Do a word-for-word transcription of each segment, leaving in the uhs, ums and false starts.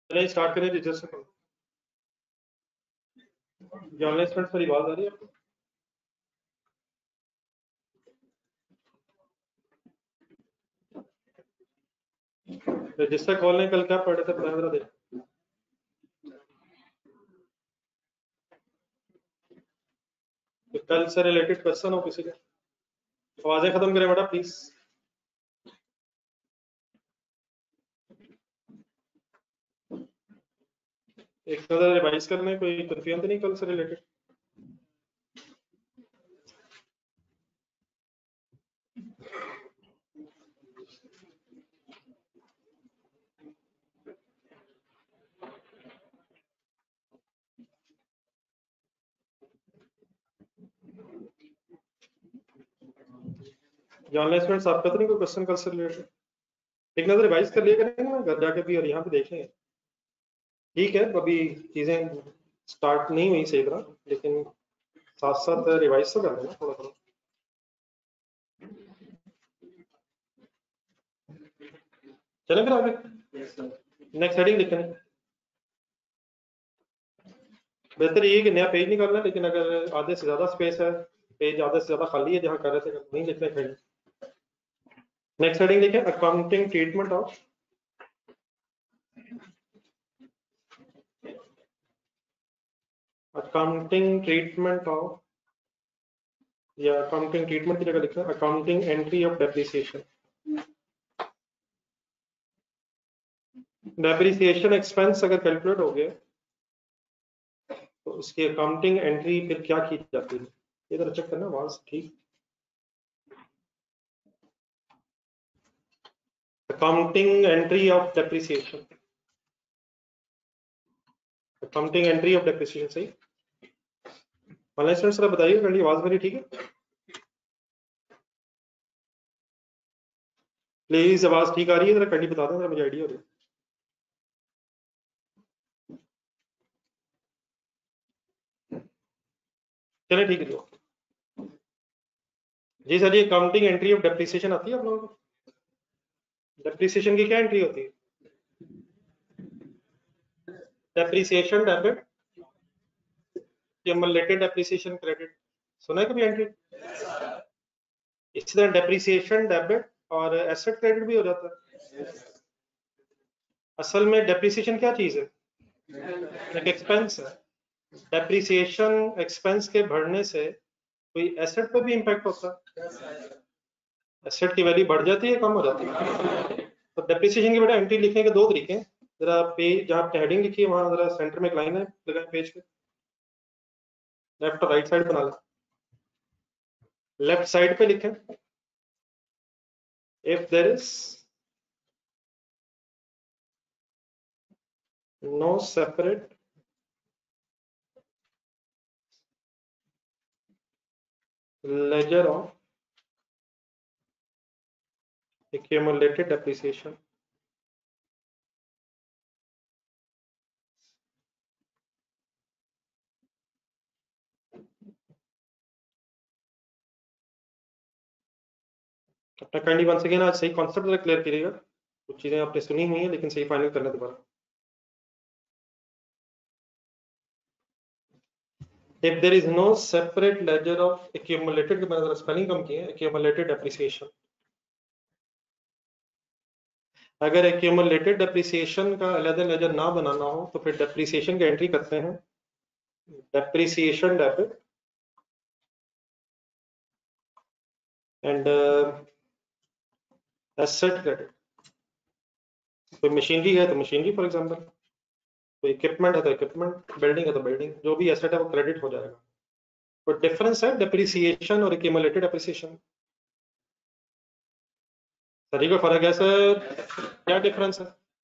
चलिए स्टार्ट करें रजिस्टर से। ऑनलाइन स्टूडेंट्स पर आवाज आ रही है आपको? रजिस्टर खोलने कल क्या पढ़े थे पता जरा देख। तो कल से रिलेटेड क्वेश्चन हो किसी के? आवाजें खत्म करें बेटा प्लीज। एक नजर रिवाइज करने कोई कंफ्यूजन तो नहीं कल से रिलेटेड? ऑनलाइन स्टूडेंट्स आपका तो नहीं कोई क्वेश्चन कल से रिलेटेड? एक नजर रिवाइज कर लिया करेंगे ना घर जाके भी और यहाँ पे देखेंगे। ठीक है अभी चीजें स्टार्ट नहीं हुई सही तरह, लेकिन साथ साथ रिवाइज तो कर लेना थोड़ा थोड़ा। चलें फिर आगे नेक्स्ट हेडिंग लिखें। बेहतर ये कि नया पेज निकालना, लेकिन अगर आधे से ज्यादा स्पेस है, पेज आधे से ज्यादा खाली है जहाँ कर रहे थे नहीं लिखने हेडिंग। नेक्स्ट हेडिंग लिखें accounting treatment of accounting treatment of या अकाउंटिंग ट्रीटमेंट की जगह लिखना accounting entry of depreciation. Depreciation expense अगर कैलकुलेट हो गया तो उसकी अकाउंटिंग एंट्री फिर क्या की जाती है, ये जरा चेक करना आवाज ठीक। Accounting entry of depreciation, accounting entry of depreciation सही। ऑनलाइन स्टूडेंट्स जरा बताइए मेरी आवाज मेरी ठीक है प्लीज? आवाज ठीक आ रही है जरा कंडी बता दें, जरा मुझे आइडिया हो रही है। चलिए ठीक है जी जी सर। ये अकाउंटिंग एंट्री ऑफ डेप्रिसिएशन आती है आप लोगों को? डेप्रिसिएशन की क्या एंट्री होती है? Depreciation debit, accumulated depreciation credit, सुना है कभी एंट्री? इसी तरह डेप्रिसिएशन डेबिट और एसेट क्रेडिट भी हो जाता है। असल में डेप्रिसिएशन क्या चीज है? एक एक्सपेंस है। डेप्रिसिएशन एक्सपेंस के बढ़ने से कोई एसेट पे भी इंपैक्ट होता है? एसेट की वैल्यू बढ़ जाती है कम हो जाती है? तो डेप्रिसिएशन की बेटा एंट्री लिखने के दो तरीके हैं। जरा पेज जहाँ पे हेडिंग लिखी है वहां जरा सेंटर में एक लाइन है लगाए पेज के, लेफ्ट और राइट साइड बना लें। लेफ्ट साइड पे लिखें if there is no separate ledger of accumulated depreciation अपना काइंडली वंस अगेन आज सही कॉन्सेप्ट जरा क्लियर करिएगा। कुछ चीजें आपने सुनी हुई है लेकिन सही फाइनल करना दोबारा। If there is no separate ledger of accumulated, मैंने जरा स्पेलिंग कम की है, accumulated depreciation। अगर accumulated depreciation का अलग लेजर ना बनाना हो तो फिर depreciation की एंट्री करते हैं depreciation debit and uh, asset credit। कोई मशीनरी है तो मशीनरी फॉर एग्जांपल, कोई इक्विपमेंट है तो इक्विपमेंट, बिल्डिंग है तो बिल्डिंग, जो भी एसेट है वो क्रेडिट हो जाएगा। तो डिफरेंस है डेप्रिसिएशन और एक्यूमुलेटेड डेप्रिसिएशन। सर कोई फर्क है सर? क्या डिफरेंस है?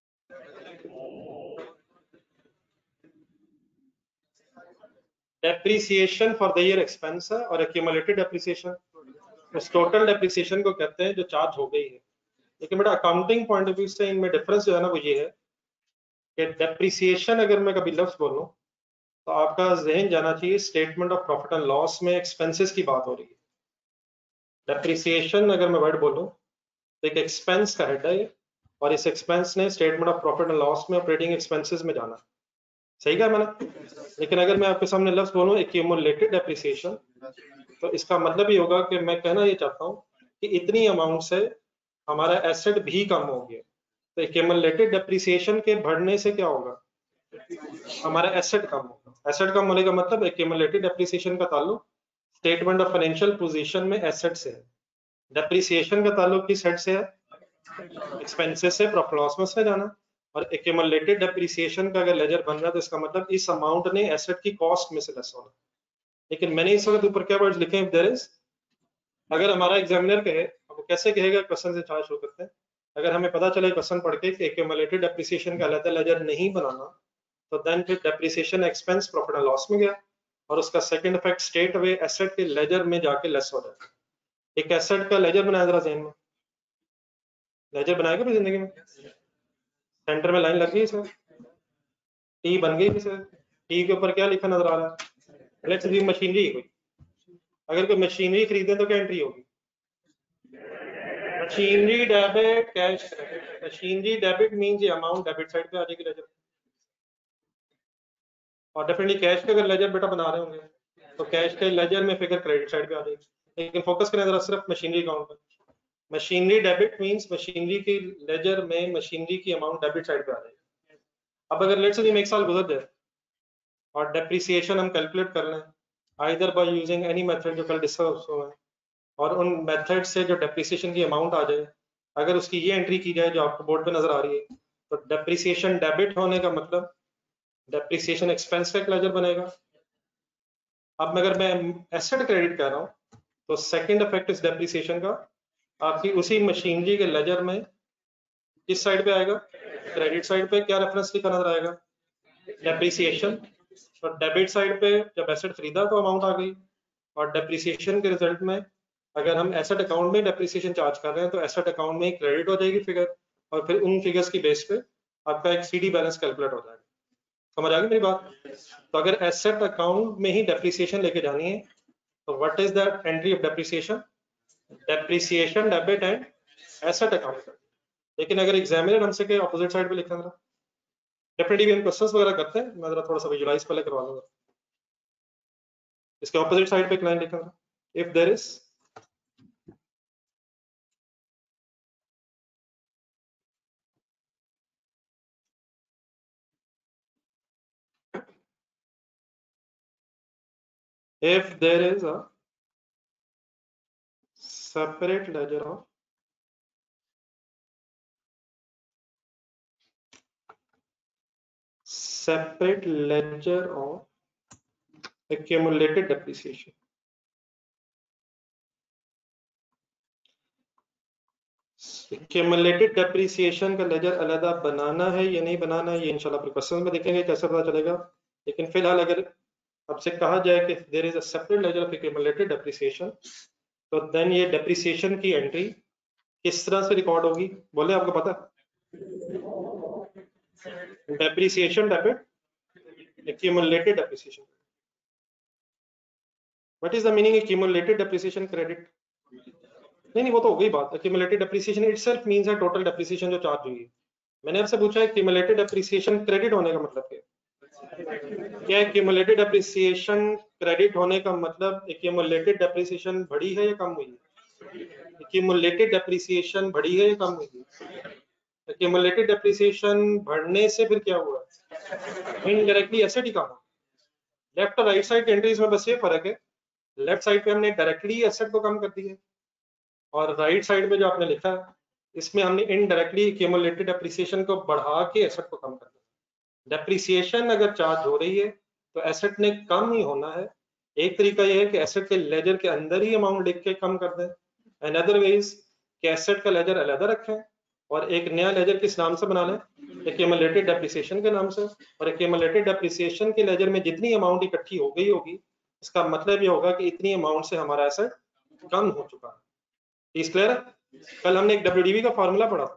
Depreciation for the year expense है और एक्यूमुलेटेड डेप्रिसिएशन उस टोटल डेप्रिसिएशन को कहते हैं जो चार्ज हो गई है। लेकिन बेटा अकाउंटिंग पॉइंट ऑफ व्यू से इनमें डिफरेंस जो है ना वो ये है कि डेप्रिसिएशन अगर मैं कभी लफ्ज बोलूं तो आपका जहन जाना चाहिए statement of profit and loss में एक्सपेंसेस की बात हो रही है। डेप्रिसिएशन अगर मैं वर्ड बोलूं तो एक एक्सपेंस का हेड है ये, और इस एक्सपेंस ने statement of profit and loss में ऑपरेटिंग एक्सपेंसेस में जाना। सही कहा मैंने? लेकिन अगर मैं आपके सामने लफ्ज बोलूं एक्यूमुलेटेड डेप्रिसिएशन, तो इसका मतलब ये होगा कि मैं कहना ये चाहता हूँ कि इतनी अमाउंट से हमारा एसेट भी कम हो गया। तो एक्यूमुलेटेड डेप्रिसिएशन के बढ़ने से क्या होगा? हमारा एसेट कम होगा। एसेट कम होने का मतलब एक्यूमुलेटेड डेप्रिसिएशन का ताल्लुक स्टेटमेंट ऑफ फाइनेंशियल पोजीशन में एसेट से है, डेप्रिसिएशन का ताल्लुक किस हेड से है? एक्सपेंसेस से, प्रॉफिट लॉस में से जाना। और एक्यूमुलेटेड डेप्रिसिएशन का अगर लेजर बन रहा है तो इसका मतलब इस अमाउंट ने एसेट की कॉस्ट में से लेस होना। लेकिन मैंने इस वक्त ऊपर क्या वर्ड्स लिखे हैं? देयर इज, अगर हमारा एग्जामिनर कहे, वो कैसे कहेगा? क्वेश्चन से चार्ज शुरू करते हैं। अगर हमें पता चले क्वेश्चन पढ़ के कि एक्यूमुलेटेड डेप्रिसिएशन का अलग लेजर नहीं बनाना, तो देन फिर depreciation expense profit and loss में गया और उसका second effect straightaway asset के लेजर में जाके लेस हो जाएगा। एक एसेट का लेजर बनाया जरा ज़हन में, लेजर बनाएगा भी जिंदगी में? सेंटर में लाइन लग गई इसमें, टी बन गई इसमें, टी के ऊपर क्या लिखा नजर आ रहा है? Let's see machinery. कोई अगर कोई मशीनरी खरीदे तो क्या एंट्री होगी? Machinery debit cash credit. Machinery debit means ये अमाउंट डेबिट साइड पे आ जाएगी लेजर, और डेफिनेटली कैश के अगर लेजर बेटा बना रहे होंगे तो कैश के लेजर में फिगर क्रेडिट साइड पे आ जाएगी। लेकिन फोकस करें जरा सिर्फ मशीनरी अकाउंट पर। मशीनरी डेबिट मींस मशीनरी की लेजर में मशीनरी की अमाउंट डेबिट साइड पे आ जाएगी। अब अगर लेट्स से एक साल गुजर जाए और डेप्रिसिएशन हम कैलकुलेट कर लें either by using any method जो कल डिस्कस हुआ है, और उन मेथड से जो डेप्रिसिएशन की अमाउंट आ जाए, अगर उसकी ये एंट्री की जाए जो आपको बोर्ड पे नजर आ रही है, तो डेप्रिसिएशन डेबिट होने का मतलब डेप्रिसिएशन एक्सपेंस का एक लेजर बनेगा। अब अगर मैं एसेट क्रेडिट कह रहा हूँ तो सेकंड इफेक्ट इस डेप्रिसिएशन का आपकी उसी मशीनरी के लेजर में किस साइड पे आएगा? क्रेडिट साइड पे। क्या रेफरेंस लिखा नजर आएगा? डेप्रिसिएशन। और डेबिट साइड पे जब एसेट खरीदा तो अमाउंट आ गई, और डेप्रिसिएशन के रिजल्ट में अगर हम एसेट अकाउंट में डेप्रिसिएशन चार्ज कर रहे हैं तो एसेट अकाउंट में क्रेडिट हो जाएगी फिगर, और फिर उन फिगर्स की बेस पे आपका एक सीडी बैलेंस कैलकुलेट हो जाएगा। समझ आ गई मेरी बात? तो अगर एसेट अकाउंट में ही डेप्रिसिएशन लेके जानी है तो what is the entry of depreciation? Depreciation debit and asset account. लेकिन अगर एग्जामिनर हमसे के ऑपोजिट साइड पे लिखा था, डेफिनेटली हम क्वेश्चंस वगैरह करते हैं, मैं जरा थोड़ा सा विजुलाइज पहले करवा लूंगा। इसके ऑपोजिट साइड पे एक लाइन लिखा था, if there is if there is a separate ledger of separate ledger of accumulated depreciation, accumulated depreciation का लेजर अलग बनाना है या नहीं बनाना है, ये इंशाल्लाह अपने क्वेश्चन में देखेंगे कैसे पता चलेगा। लेकिन फिलहाल अगर आपसे कहा जाए कि there is a separate ledger of accumulated depreciation, तो देन ये डेप्रिसिएशन की एंट्री किस तरह से रिकॉर्ड होगी? बोले आपको पता? Depreciation debit accumulated depreciation. What is the meaning accumulated depreciation credit? नहीं नहीं वो तो हो गई बात। accumulated depreciation itself means है total depreciation जो चार्ज हुई है। मैंने आपसे पूछा है accumulated depreciation credit होने का मतलब क्या है? क्या accumulated depreciation credit होने का मतलब accumulated depreciation बढ़ी है या कम हुई है? accumulated depreciation बढ़ी है या कम हुई है? accumulated depreciation बढ़ने से फिर क्या हुआ? इनडायरेक्टली एसेट ही कम हुआ। लेफ्ट और राइट साइड एंट्रीज में बस ये फर्क है, लेफ्ट साइड पे हमने डायरेक्टली एसेट को कम कर दिया और राइट साइड में जो आपने लिखा है इसमें हमने इनडायरेक्टली एक्यूमुलेटेड डेप्रिसिएशन को बढ़ा के एसेट को कम कर दिया। डेप्रिसिएशन अगर चार्ज हो रही है तो एसेट ने कम ही होना है। एक तरीका यह है कि एसेट के लेजर के अंदर ही अमाउंट लिख के कम कर दें, अनदर वेज कि एसेट का लेजर अलग रखें और एक नया लेजर किस नाम से बना लें? एक्यूमुलेटेड डेप्रिसिएशन के नाम से। और एक्यूमुलेटेड डेप्रिसिएशन के लेजर में जितनी अमाउंट इकट्ठी हो गई होगी इसका मतलब ये होगा कि इतनी अमाउंट से हमारा एसेट कम हो चुका है। इस क्लियर है? कल हमने एक डब्ल्यूडीवी का फॉर्मूला पढ़ा,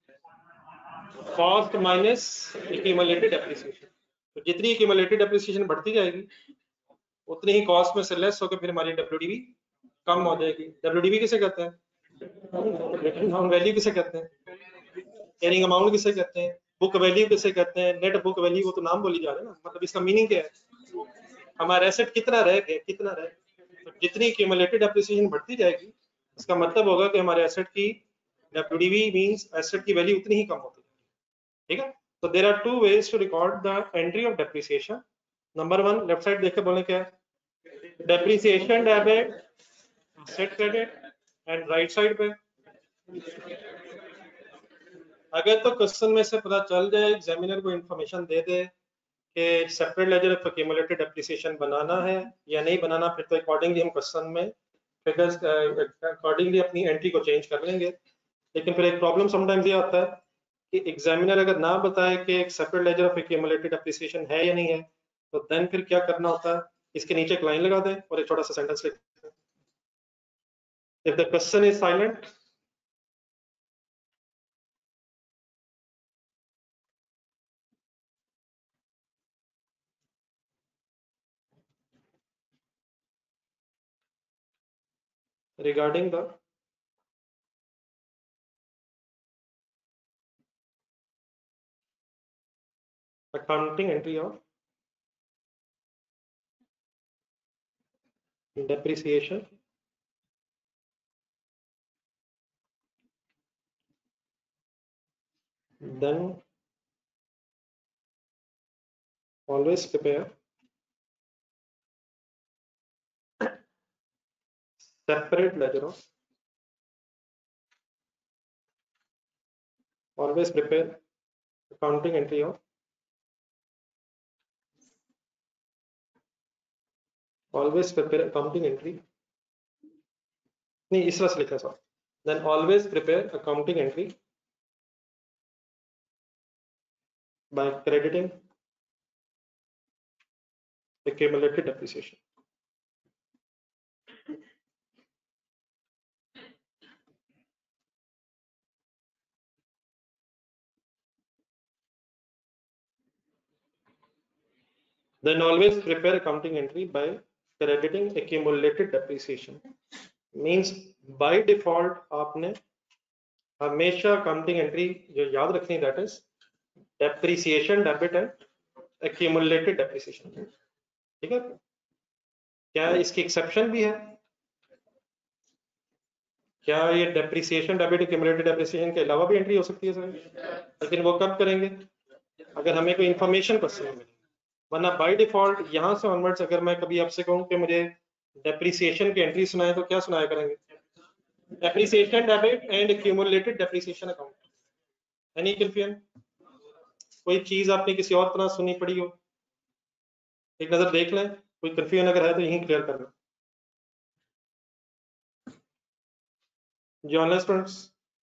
कॉस्ट माइनस एक्यूमुलेटेड डेप्रिसिएशन। तो जितनी एक्यूमुलेटेड डेप्रिसिएशन बढ़ती जाएगी उतनी ही कॉस्ट में से लेस होकर फिर हमारी डब्ल्यूडीवी कम हो जाएगी। डब्ल्यूडीवी किसे कहते हैं? वैल्यू किसे कहते हैं? कैरिंग अमाउंट किसे कहते हैं, बुक वैल्यू किसे कहते हैं, नेट बुक वैल्यू, वो तो नाम बोली जा रहे हैं ना, मतलब इसका मीनिंग क्या है, हमारा एसेट कितना रह गया, कितना रह गया। तो जितनी क्यूमुलेटेड एप्रिसिएशन बढ़ती जाएगी इसका मतलब होगा कि हमारे एसेट की डब्ल्यूडीवी मींस एसेट की वैल्यू उतनी ही कम होती है, ठीक है। तो there are two ways to record the entry of depreciation. Number one, left side देख के बोले क्या है, depreciation debit asset credit, and right side पे अगर तो क्वेश्चन में से पता चल जाए, एग्जामिनर को इंफॉर्मेशन दे दे कि separate ledger of accumulated depreciation बनाना है या नहीं बनाना, फिर तो अकॉर्डिंगली हम क्वेश्चन में फिगर्स अकॉर्डिंगली अपनी एंट्री को चेंज कर लेंगे। लेकिन फिर एक प्रॉब्लम समटाइम्स ये आता है कि एग्जामिनर अगर ना बताए कि एक separate ledger of accumulated depreciation है या नहीं है, तो देन फिर क्या करना होता है, इसके नीचे एक लाइन लगा दें और एक छोटा सा सेंटेंस लिख दें, if the question is silent regarding the accounting entry of depreciation then always prepare separate ledger of always prepare accounting entry of always prepare accounting entry नहीं इस तरह से लिखा sir, then always prepare accounting entry by crediting accumulated depreciation. Then always prepare accounting entry by crediting accumulated depreciation means by default आपने हमेशा accounting entry जो याद रखनी, that is depreciation debit and accumulated depreciation, ठीक है। क्या इसकी exception भी है, क्या ये डेप्रिसिएशन डेबिट एक्यूमुलेटेड डेप्रिसिएशन के अलावा भी एंट्री हो सकती है सर, लेकिन वो कब करेंगे अगर हमें कोई इंफॉर्मेशन क्वेश्चन में मिले, वरना बाय डिफॉल्ट यहाँ से ऑनवर्ड्स अगर मैं कभी आपसे कहूँ कि मुझे डेप्रिसिएशन की एंट्री सुनाए तो क्या सुनाया करेंगे, depreciation debit and accumulated depreciation account. Any confusion, कोई चीज आपने किसी और तरह सुनी पड़ी हो, एक नजर देख लें, कोई कंफ्यूजन अगर है तो यही क्लियर करना। जी ऑनलाइन स्टूडेंट्स,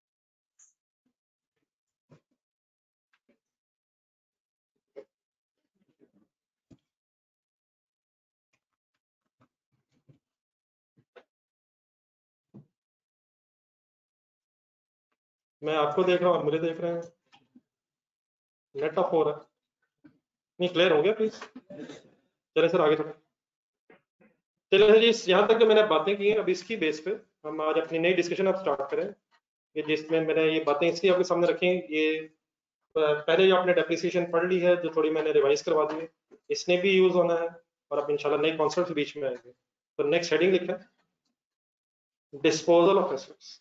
मैं आपको देख रहा हूँ, मुझे देख रहे हैं, नेट ऑफ हो रहा है, नहीं क्लियर हो गया प्लीज, चले सर आगे थोड़ा। चलिए सर जी, यहाँ तक जो मैंने बातें की हैं अब इसकी बेस पे हम आज अपनी नई डिस्कशन अब स्टार्ट करें, कि जिसमें मैंने ये बातें इसलिए आपके सामने रखी हैं, ये पहले जो आपने डेप्रिसिएशन पढ़ ली है, जो थोड़ी मैंने रिवाइज करवा दी है, इसने भी यूज होना है और अब इंशाल्लाह नए कॉन्सेप्ट बीच में आएंगे। तो नेक्स्ट हेडिंग लिखा है डिस्पोजल ऑफ एसेट्स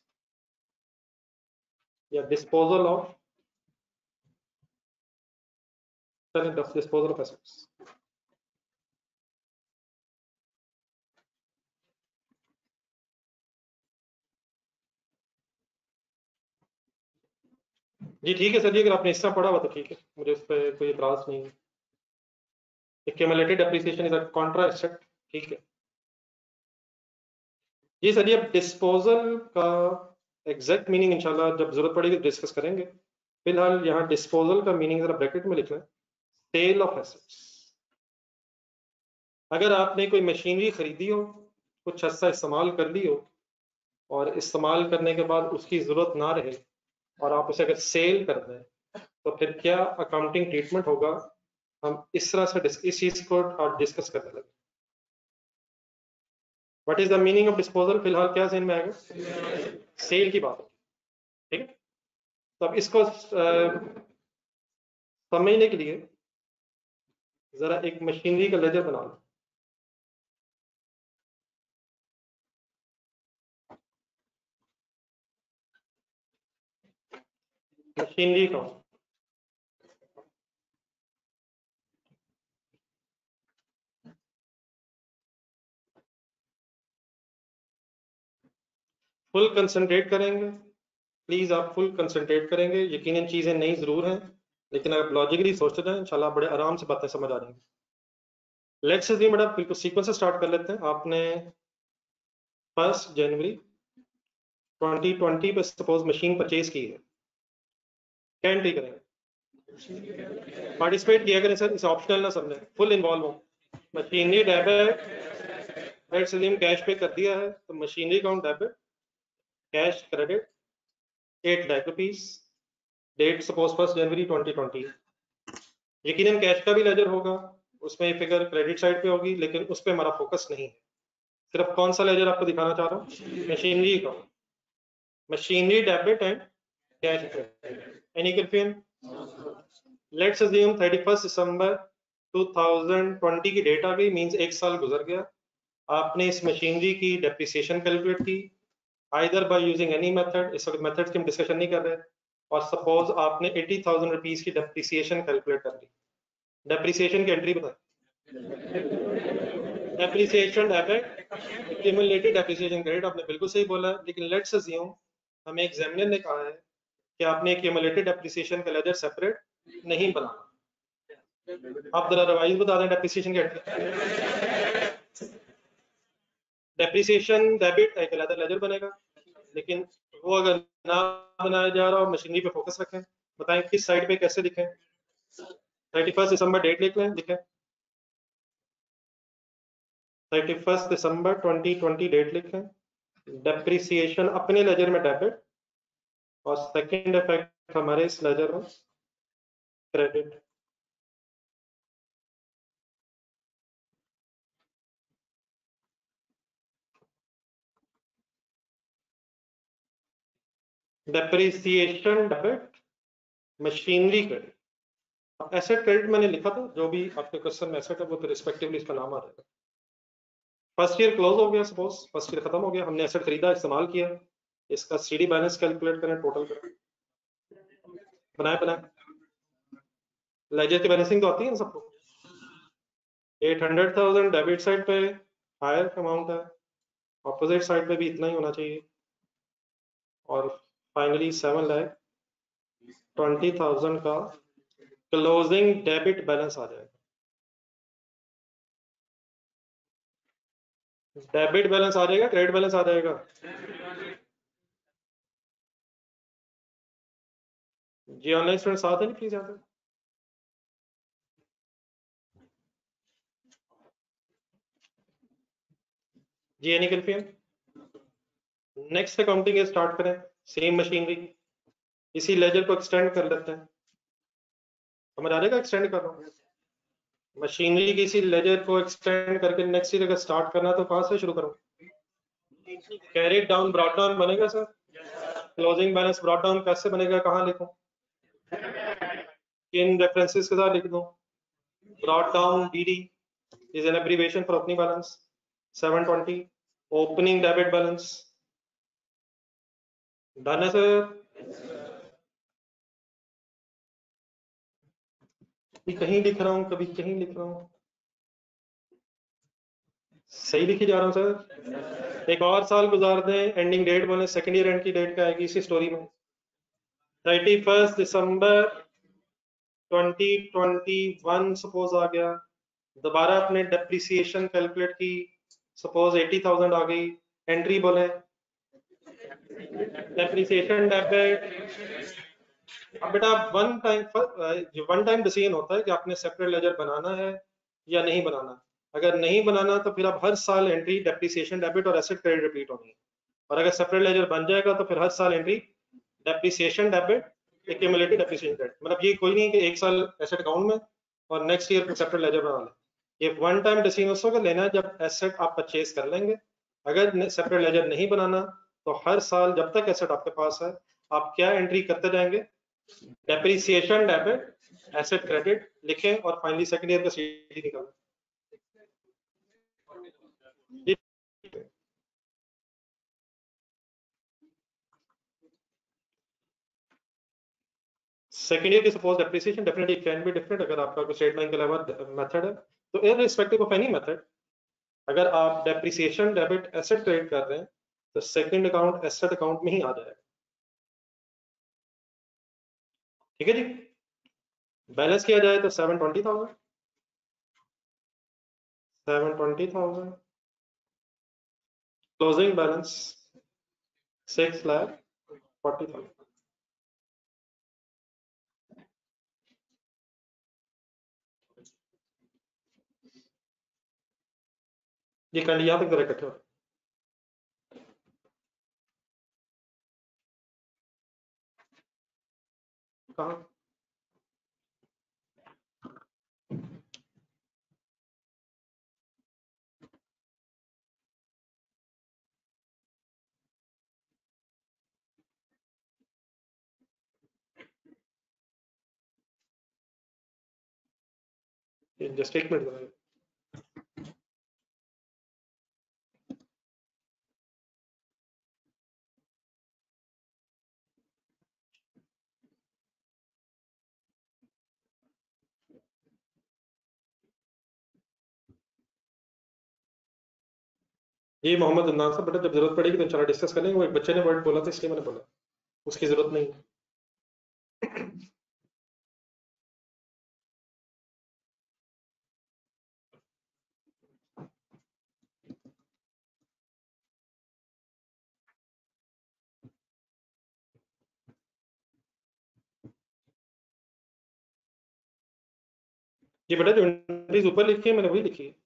या disposal of disposal of assets. जी ठीक है सर जी, अगर आपने हिस्सा पढ़ा हुआ तो ठीक है, मुझे उस पर कोई इतराज नहीं है। Accumulated depreciation is a contra asset, ठीक है जी सर जी। अब डिस्पोजल का एग्जैक्ट मीनिंग इंशाल्लाह जब जरूरत पड़ेगी डिस्कस करेंगे, फिलहाल यहाँ डिस्पोजल का मीनिंग जरा ब्रैकेट में लिखना है, सेल ऑफ एसेट्स। अगर आपने कोई मशीनरी खरीदी हो, कुछ हिस्सा इस्तेमाल कर ली हो और इस्तेमाल करने के बाद उसकी जरूरत ना रहे और आप उसे अगर सेल कर दें, तो फिर क्या अकाउंटिंग ट्रीटमेंट होगा, हम इस तरह से इस चीज को आज डिस्कस करने लगे। What is the meaning of disposal, फिलहाल क्या ज़हन में आएगा, सेल की बात होगी, ठीक है। तो अब इसको समझने के लिए जरा एक मशीनरी का लेजर बना लो। मशीनरी का फुल कंसंट्रेट करेंगे, प्लीज आप फुल कंसंट्रेट करेंगे। यकीनन चीजें नई जरूर हैं, लेकिन अगर लॉजिकली सोचते जाएं इंशाल्लाह बड़े आराम से बातें समझ आ जाएंगी। लेट्स अज्यूम बेटा बिल्कुल सीक्वेंस से स्टार्ट कर लेते हैं। आपने फर्स्ट जनवरी ट्वेंटी ट्वेंटी पे सपोज मशीन परचेज की है, क्या एंट्री करेंगे? पार्टिसिपेट किया करें सर, इसे ऑप्शनल ना समझें, फुल इन्वॉल्व हो। Machinery debit, let's assume cash pay कर दिया है तो machinery account debit, cash credit eight lakh rupees, date suppose first January twenty twenty. यकीनन कैश का भी लेजर होगा, उसमें फिगर क्रेडिट साइड पे होगी, लेकिन उस पर हमारा फोकस नहीं है। सिर्फ कौन सा लेजर आपको दिखाना चाह रहा हूँ? मशीनरी का, machinery debit and cash credit. Any confusion? Let's assume thirty first December two thousand twenty की डेट आ गई, मींस एक साल गुजर गया। आपने इस मशीनरी की डेप्रिसिएशन कैलकुलेट की either by using any method, इस वक्त मेथड्स की हम डिस्कशन नहीं कर रहे, और सपोज आपने एटी थाउजेंड रुपीज की डेप्रिसिएशन कैलकुलेट कर ली। डेप्रिसिएशन की एंट्री बताएं। Depreciation debit, accumulated depreciation credit, आपने बिल्कुल सही बोला, लेकिन लेट्स अज्यूम हमें एग्जामिनर ने कहा है कि आपने एक्यूमुलेटेड डेप्रिसिएशन का लेजर सेपरेट नहीं बनाना। आप जरा रिवाइज बता दें डेप्रिसिएशन की एंट्री। डेप्रिसिएशन डेबिट एक अलग लेजर बनेगा, लेकिन वो अगर ना बनाया जा रहा हो, मशीनरी पे फोकस रखें। बताएं किस साइड पे कैसे लिखें? थर्टी फर्स्ट दिसंबर डेट लिख लें, लिखें thirty first December twenty twenty date लिखें। डेप्रिसिएशन अपने लेजर में डेबिट, और सेकंड इफेक्ट हमारे इस लेजर में credit. Depreciation debit, machinery credit. अब एसेट क्रेडिट मैंने लिखा था, जो भी आपके क्वेश्चन में एसेट है वो तो रिस्पेक्टिवली इसका नाम आ जाएगा। फर्स्ट ईयर क्लोज हो गया, सपोज फर्स्ट ईयर खत्म हो गया, हमने एसेट खरीदा, इस्तेमाल किया, इसका सीडी बैलेंस कैलकुलेट करें, टोटल करें, बनाए बनाए लेजर की बैलेंसिंग तो आती है ना सबको। Eight hundred thousand debit side पे हायर अमाउंट है, ऑपोजिट साइड पे भी इतना ही होना चाहिए, और finally seven lakh twenty thousand का क्लोजिंग डेबिट बैलेंस आ जाएगा। डेबिट बैलेंस आ जाएगा, क्रेडिट बैलेंस आ जाएगा? जी ऑनलाइन स्टूडेंट साथ है नहीं प्लीज यहाँ पे? जी any confusion? Next accounting start करें, सेम मशीनरी, इसी लेजर को एक्सटेंड कर लेते हैं। समझ आ जाएगा एक्सटेंड कर रहा हूँ? मशीनरी की इसी लेजर को एक्सटेंड करके नेक्स्ट ईयर अगर स्टार्ट करना तो कहाँ से शुरू करूँ? कैरी डाउन ब्रॉट डाउन बनेगा सर? क्लोजिंग बैलेंस ब्रॉट डाउन कैसे बनेगा, कहाँ लिखूं? इन रेफरेंसेस के साथ लिख दूं। Brought down BD is an abbreviation for opening balance, seven twenty opening debit balance, done है सर? कभी कहीं लिख रहा हूँ, कभी कहीं लिख रहा हूँ, सही लिखी जा रहा हूँ सर? एक और साल गुजार दें, एंडिंग डेट बोले, सेकेंड ईयर एंड की डेट क्या आएगी इसी स्टोरी में? Thirty first December twenty twenty one suppose आ गया, दोबारा आपने डेप्रिसिएशन कैलकुलेट की, सपोज एटी थाउजेंड आ गई, एंट्री बोले डेप्रिसिएशन डेबिट। अब बेटा वन टाइम जो वन टाइम डिसीजन होता है कि आपने सेपरेट लेजर बनाना है या नहीं बनाना। अगर नहीं बनाना तो फिर अब हर साल एंट्री डेप्रिसिएशन डेबिट और एसेट क्रेडिट रिपीट होनी है, और अगर सेपरेट लेजर बन जाएगा तो फिर हर साल entry depreciation debit accumulated depreciation credit. मतलब ये कोई नहीं कि एक साल एसेट अकाउंट में और नेक्स्ट ईयर सेपरेट लेजर बना लें। ये वन टाइम डिसीजन उस वक्त लेना है जब एसेट आप परचेज कर लेंगे। अगर सेपरेट लेजर नहीं बनाना तो हर साल जब तक एसेट आपके पास है आप क्या एंट्री करते जाएंगे? डेप्रिसिएशन डेबिट, एसेट क्रेडिट लिखें और फाइनली सेकंड ईयर का सीडी निकालें। सेकंड ईयर की suppose depreciation definitely can be different अगर आपका कोई स्ट्रेट लाइन के अलावा मेथड है तो इररिस्पेक्टिव ऑफ एनी मेथड अगर आप डेप्रिसिएशन डेबिट एसेट क्रेडिट कर रहे हैं तो सेकंड अकाउंट एसेट अकाउंट में ही आ जाएगा। ठीक है जी, बैलेंस किया जाए तो seven twenty thousand seven twenty thousand closing balance six lakh forty thousand. ये कर लिया तक जरा इकट्ठे हो कहाँ जस्ट एक मिनट बनाइए। ये मोहम्मद अदनान साहब बेटा जब जरूरत पड़ेगी तो इंशाल्लाह डिस्कस करेंगे। वो एक बच्चे ने वर्ड बोला था इसलिए मैंने बोला, उसकी जरूरत नहीं है। ये बेटा जो एंट्रीज ऊपर लिखी है मैंने वही लिखी है।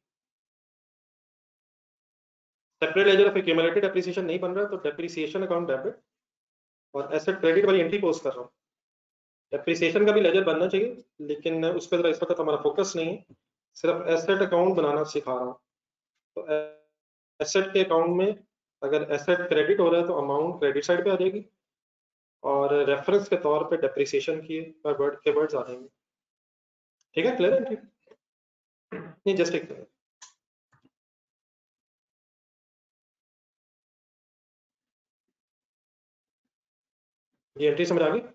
Separate ledger of accumulated depreciation नहीं बन रहा तो डेप्रिसिएशन अकाउंट डेबिट और एसेट क्रेडिट वाली एंट्री पोस्ट कर रहा हूँ। डेप्रिसिएशन का भी लेजर बनना चाहिए लेकिन उस पर इस वक्त हमारा फोकस नहीं है, सिर्फ एसेट अकाउंट बनाना सिखा रहा हूँ। तो एसेट के अकाउंट में अगर एसेट क्रेडिट हो रहा है तो अमाउंट क्रेडिट साइड पे आ जाएगी और रेफरेंस के तौर पे डेप्रिसिएशन की वर्ड के वर्ड्स आ जाएंगे। ठीक है, क्लियर है? ठीक नहीं, जस्ट एक मिनट। ये एंट्री समझ आ गई?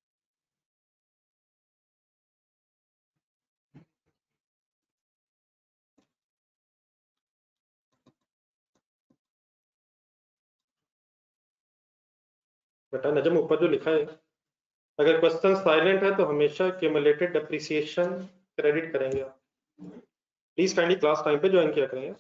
बेटा नजम ऊपर जो लिखा है, अगर क्वेश्चन साइलेंट है तो हमेशा क्यूमुलेटेड डेप्रिसिएशन क्रेडिट करेंगे आप। प्लीज काइंडली क्लास टाइम पे ज्वाइन किया करेंगे।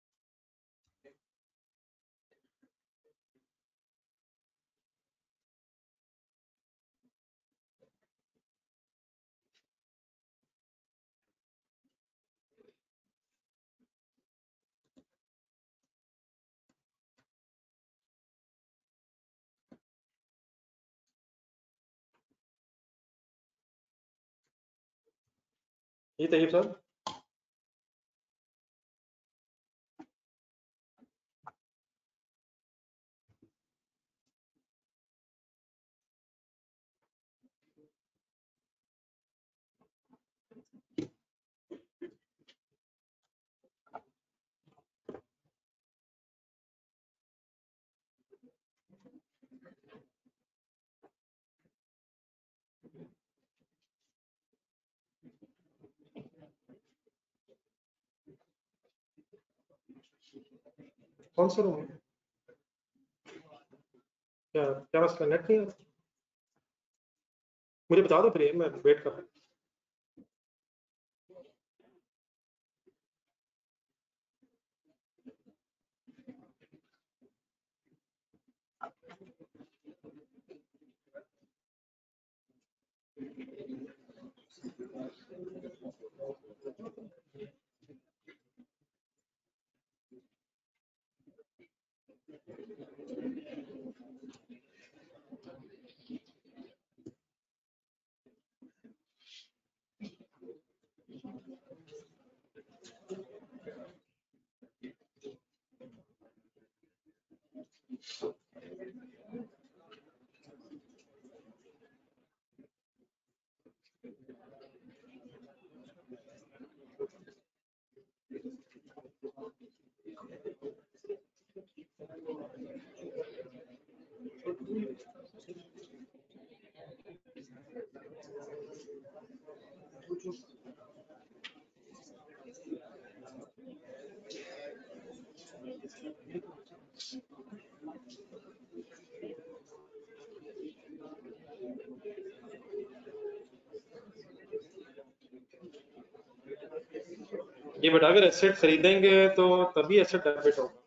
ये तैयब साहब, कौन सा रूम? क्या क्या मसला, नेट नहीं है? मुझे बता दो फिर, मैं वेट कर रहा हूँ। ये बेटा अगर एसेट खरीदेंगे तो तभी एसेट डेबिट होगा।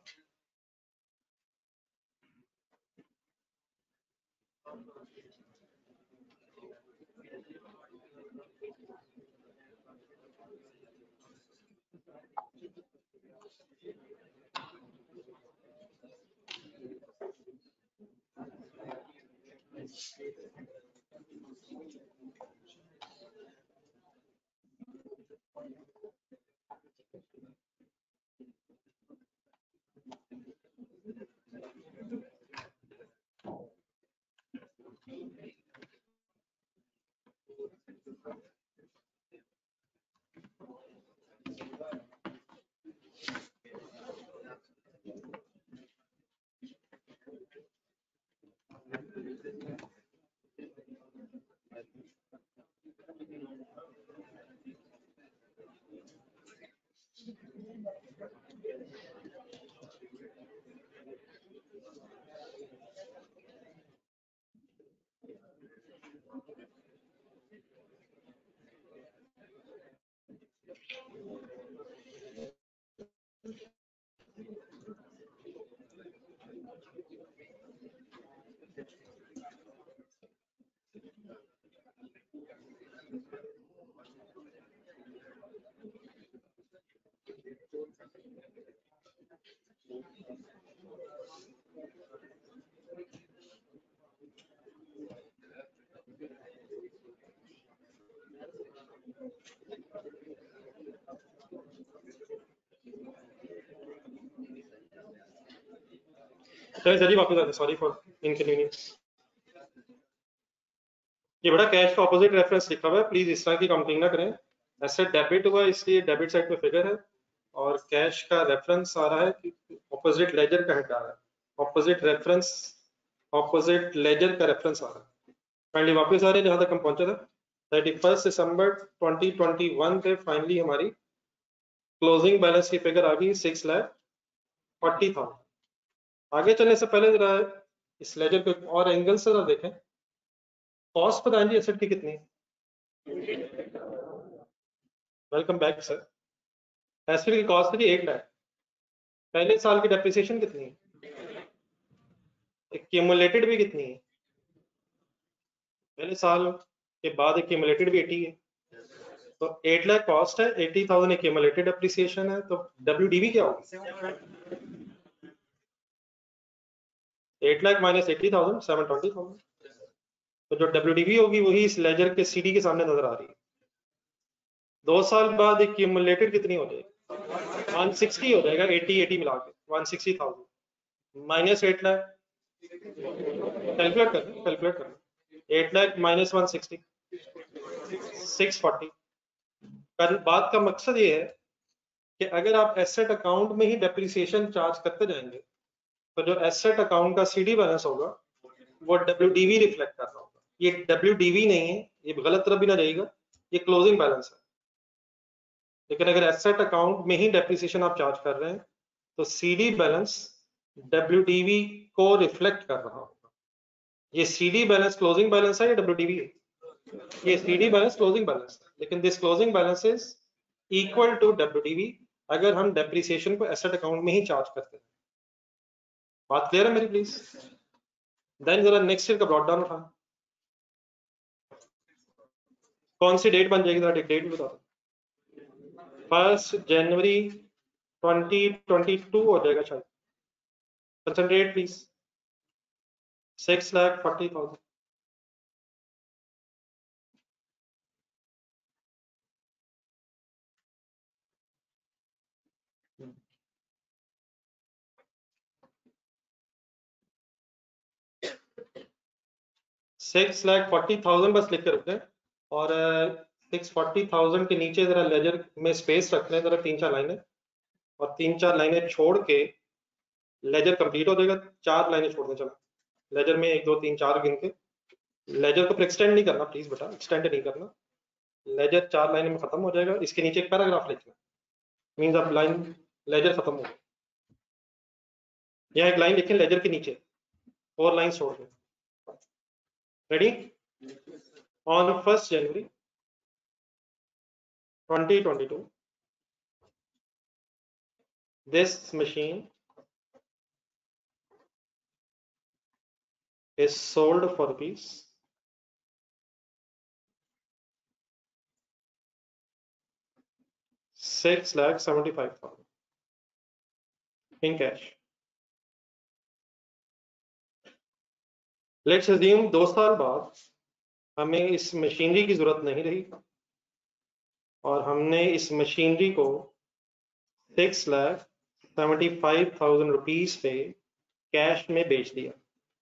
चलिए जल्दी वापस आते, सॉरी फॉर इनकन्वीनियंस। ये बड़ा कैश का ऑपोजिट रेफरेंस लिखा हुआ है, प्लीज इस तरह की काउंटिंग ना करें। एसेट डेबिट हुआ इसलिए डेबिट साइड पे फिगर है और कैश का रेफरेंस आ रहा है कि ऑपोजिट लेजर का हेड आ रहा है, ऑपोजिट रेफरेंस ऑपोजिट लेजर का रेफरेंस आ रहा है। फाइनली वापस आ रहे हैं जहां तक हम पहुंचे थे, thirty first December twenty twenty one पे फाइनली हमारी क्लोजिंग बैलेंस की फिगर आ गई सिक्स लाख फोर्टी थाउजेंड। आगे चलने से पहले जरा इस लेजर को और एंगल से जरा देखें। कॉस्ट बताएं जी एसेट की कितनी? Welcome back sir. एसेट की कॉस्ट है जी एक लाख। पहले साल की डेप्रिसिएशन कितनी है? एक्यूमुलेटेड भी कितनी है? पहले साल के बाद एक्यूमुलेटेड भी अस्सी है, तो एट लाख कॉस्ट है, अस्सी थाउजेंड एक्यूमुलेटेड डेप्रिसिएशन है, तो डब्ल्यूडीवी क्या होगी? Eight lakh minus eighty thousand, seven twenty thousand. तो जो डब्ल्यूडीवी होगी वही इस लेजर के सीडी के सामने नजर आ रही है। दो साल बाद एक्यूमुलेटेड कितनी हो जाएगी? वन सिक्सटी हो जाएगा, अस्सी अस्सी मिला के one sixty thousand minus eight lakh. Calculate करना कैलकुलेट करना eight lakh minus one sixty, six forty. बात का मकसद ये है कि अगर आप एसेट अकाउंट में ही डेप्रिसिएशन चार्ज करते जाएंगे तो जो एसेट अकाउंट का सीडी बैलेंस होगा वो डब्ल्यूडीवी रिफ्लेक्ट कर रहा होगा। ये डब्ल्यूडीवी नहीं है, ये गलत तरफ भी ना जाएगा, ये क्लोजिंग बैलेंस है। लेकिन अगर एसेट अकाउंट में ही डेप्रिसिएशन आप चार्ज कर रहे हैं तो सीडी बैलेंस डब्ल्यूडीवी को रिफ्लेक्ट कर रहा होगा। ये सीडी बैलेंस क्लोजिंग बैलेंस है या डब्ल्यूडीवी है? ये सीडी बैलेंस क्लोजिंग बैलेंस है, लेकिन this closing balance is equal to WDV अगर हम डेप्रिसिएशन को एसेट अकाउंट में ही चार्ज करते हैं। बात क्लियर है मेरी प्लीज? देन जरा नेक्स्ट ईयर का ब्रॉड डाउन उठा, कौन सी डेट बन जाएगी जरा डेट भी बता दो। First January twenty twenty two हो जाएगा शायद। Concentrate please. Six lakh forty thousand. Six lakh forty thousand बस लिख के रखते हैं और सिक्स फोर्टी थाउजेंड के नीचे जरा लेजर में स्पेस रख लें, जरा तीन चार लाइनें, और तीन चार लाइनें छोड़ के लेजर कंप्लीट हो जाएगा। चार लाइनें छोड़ दें, चलो लेजर में एक दो तीन चार गिन के। लेजर को एक्सटेंड नहीं करना प्लीज बेटा, एक्सटेंड नहीं करना। लेजर चार लाइन में खत्म हो जाएगा, इसके नीचे एक पैराग्राफ लिखना, मींस अब लाइन लेजर खत्म हो गया। यहाँ एक लाइन लिखें लेजर के नीचे, फोर लाइन छोड़ दें। Ready? On first January twenty twenty two this machine is sold for rupees six lakh seventy five thousand in cash. Let's assume दो साल बाद हमें इस मशीनरी की जरूरत नहीं रही और हमने इस मशीनरी को six lakh seventy five thousand rupees पे कैश में बेच दिया।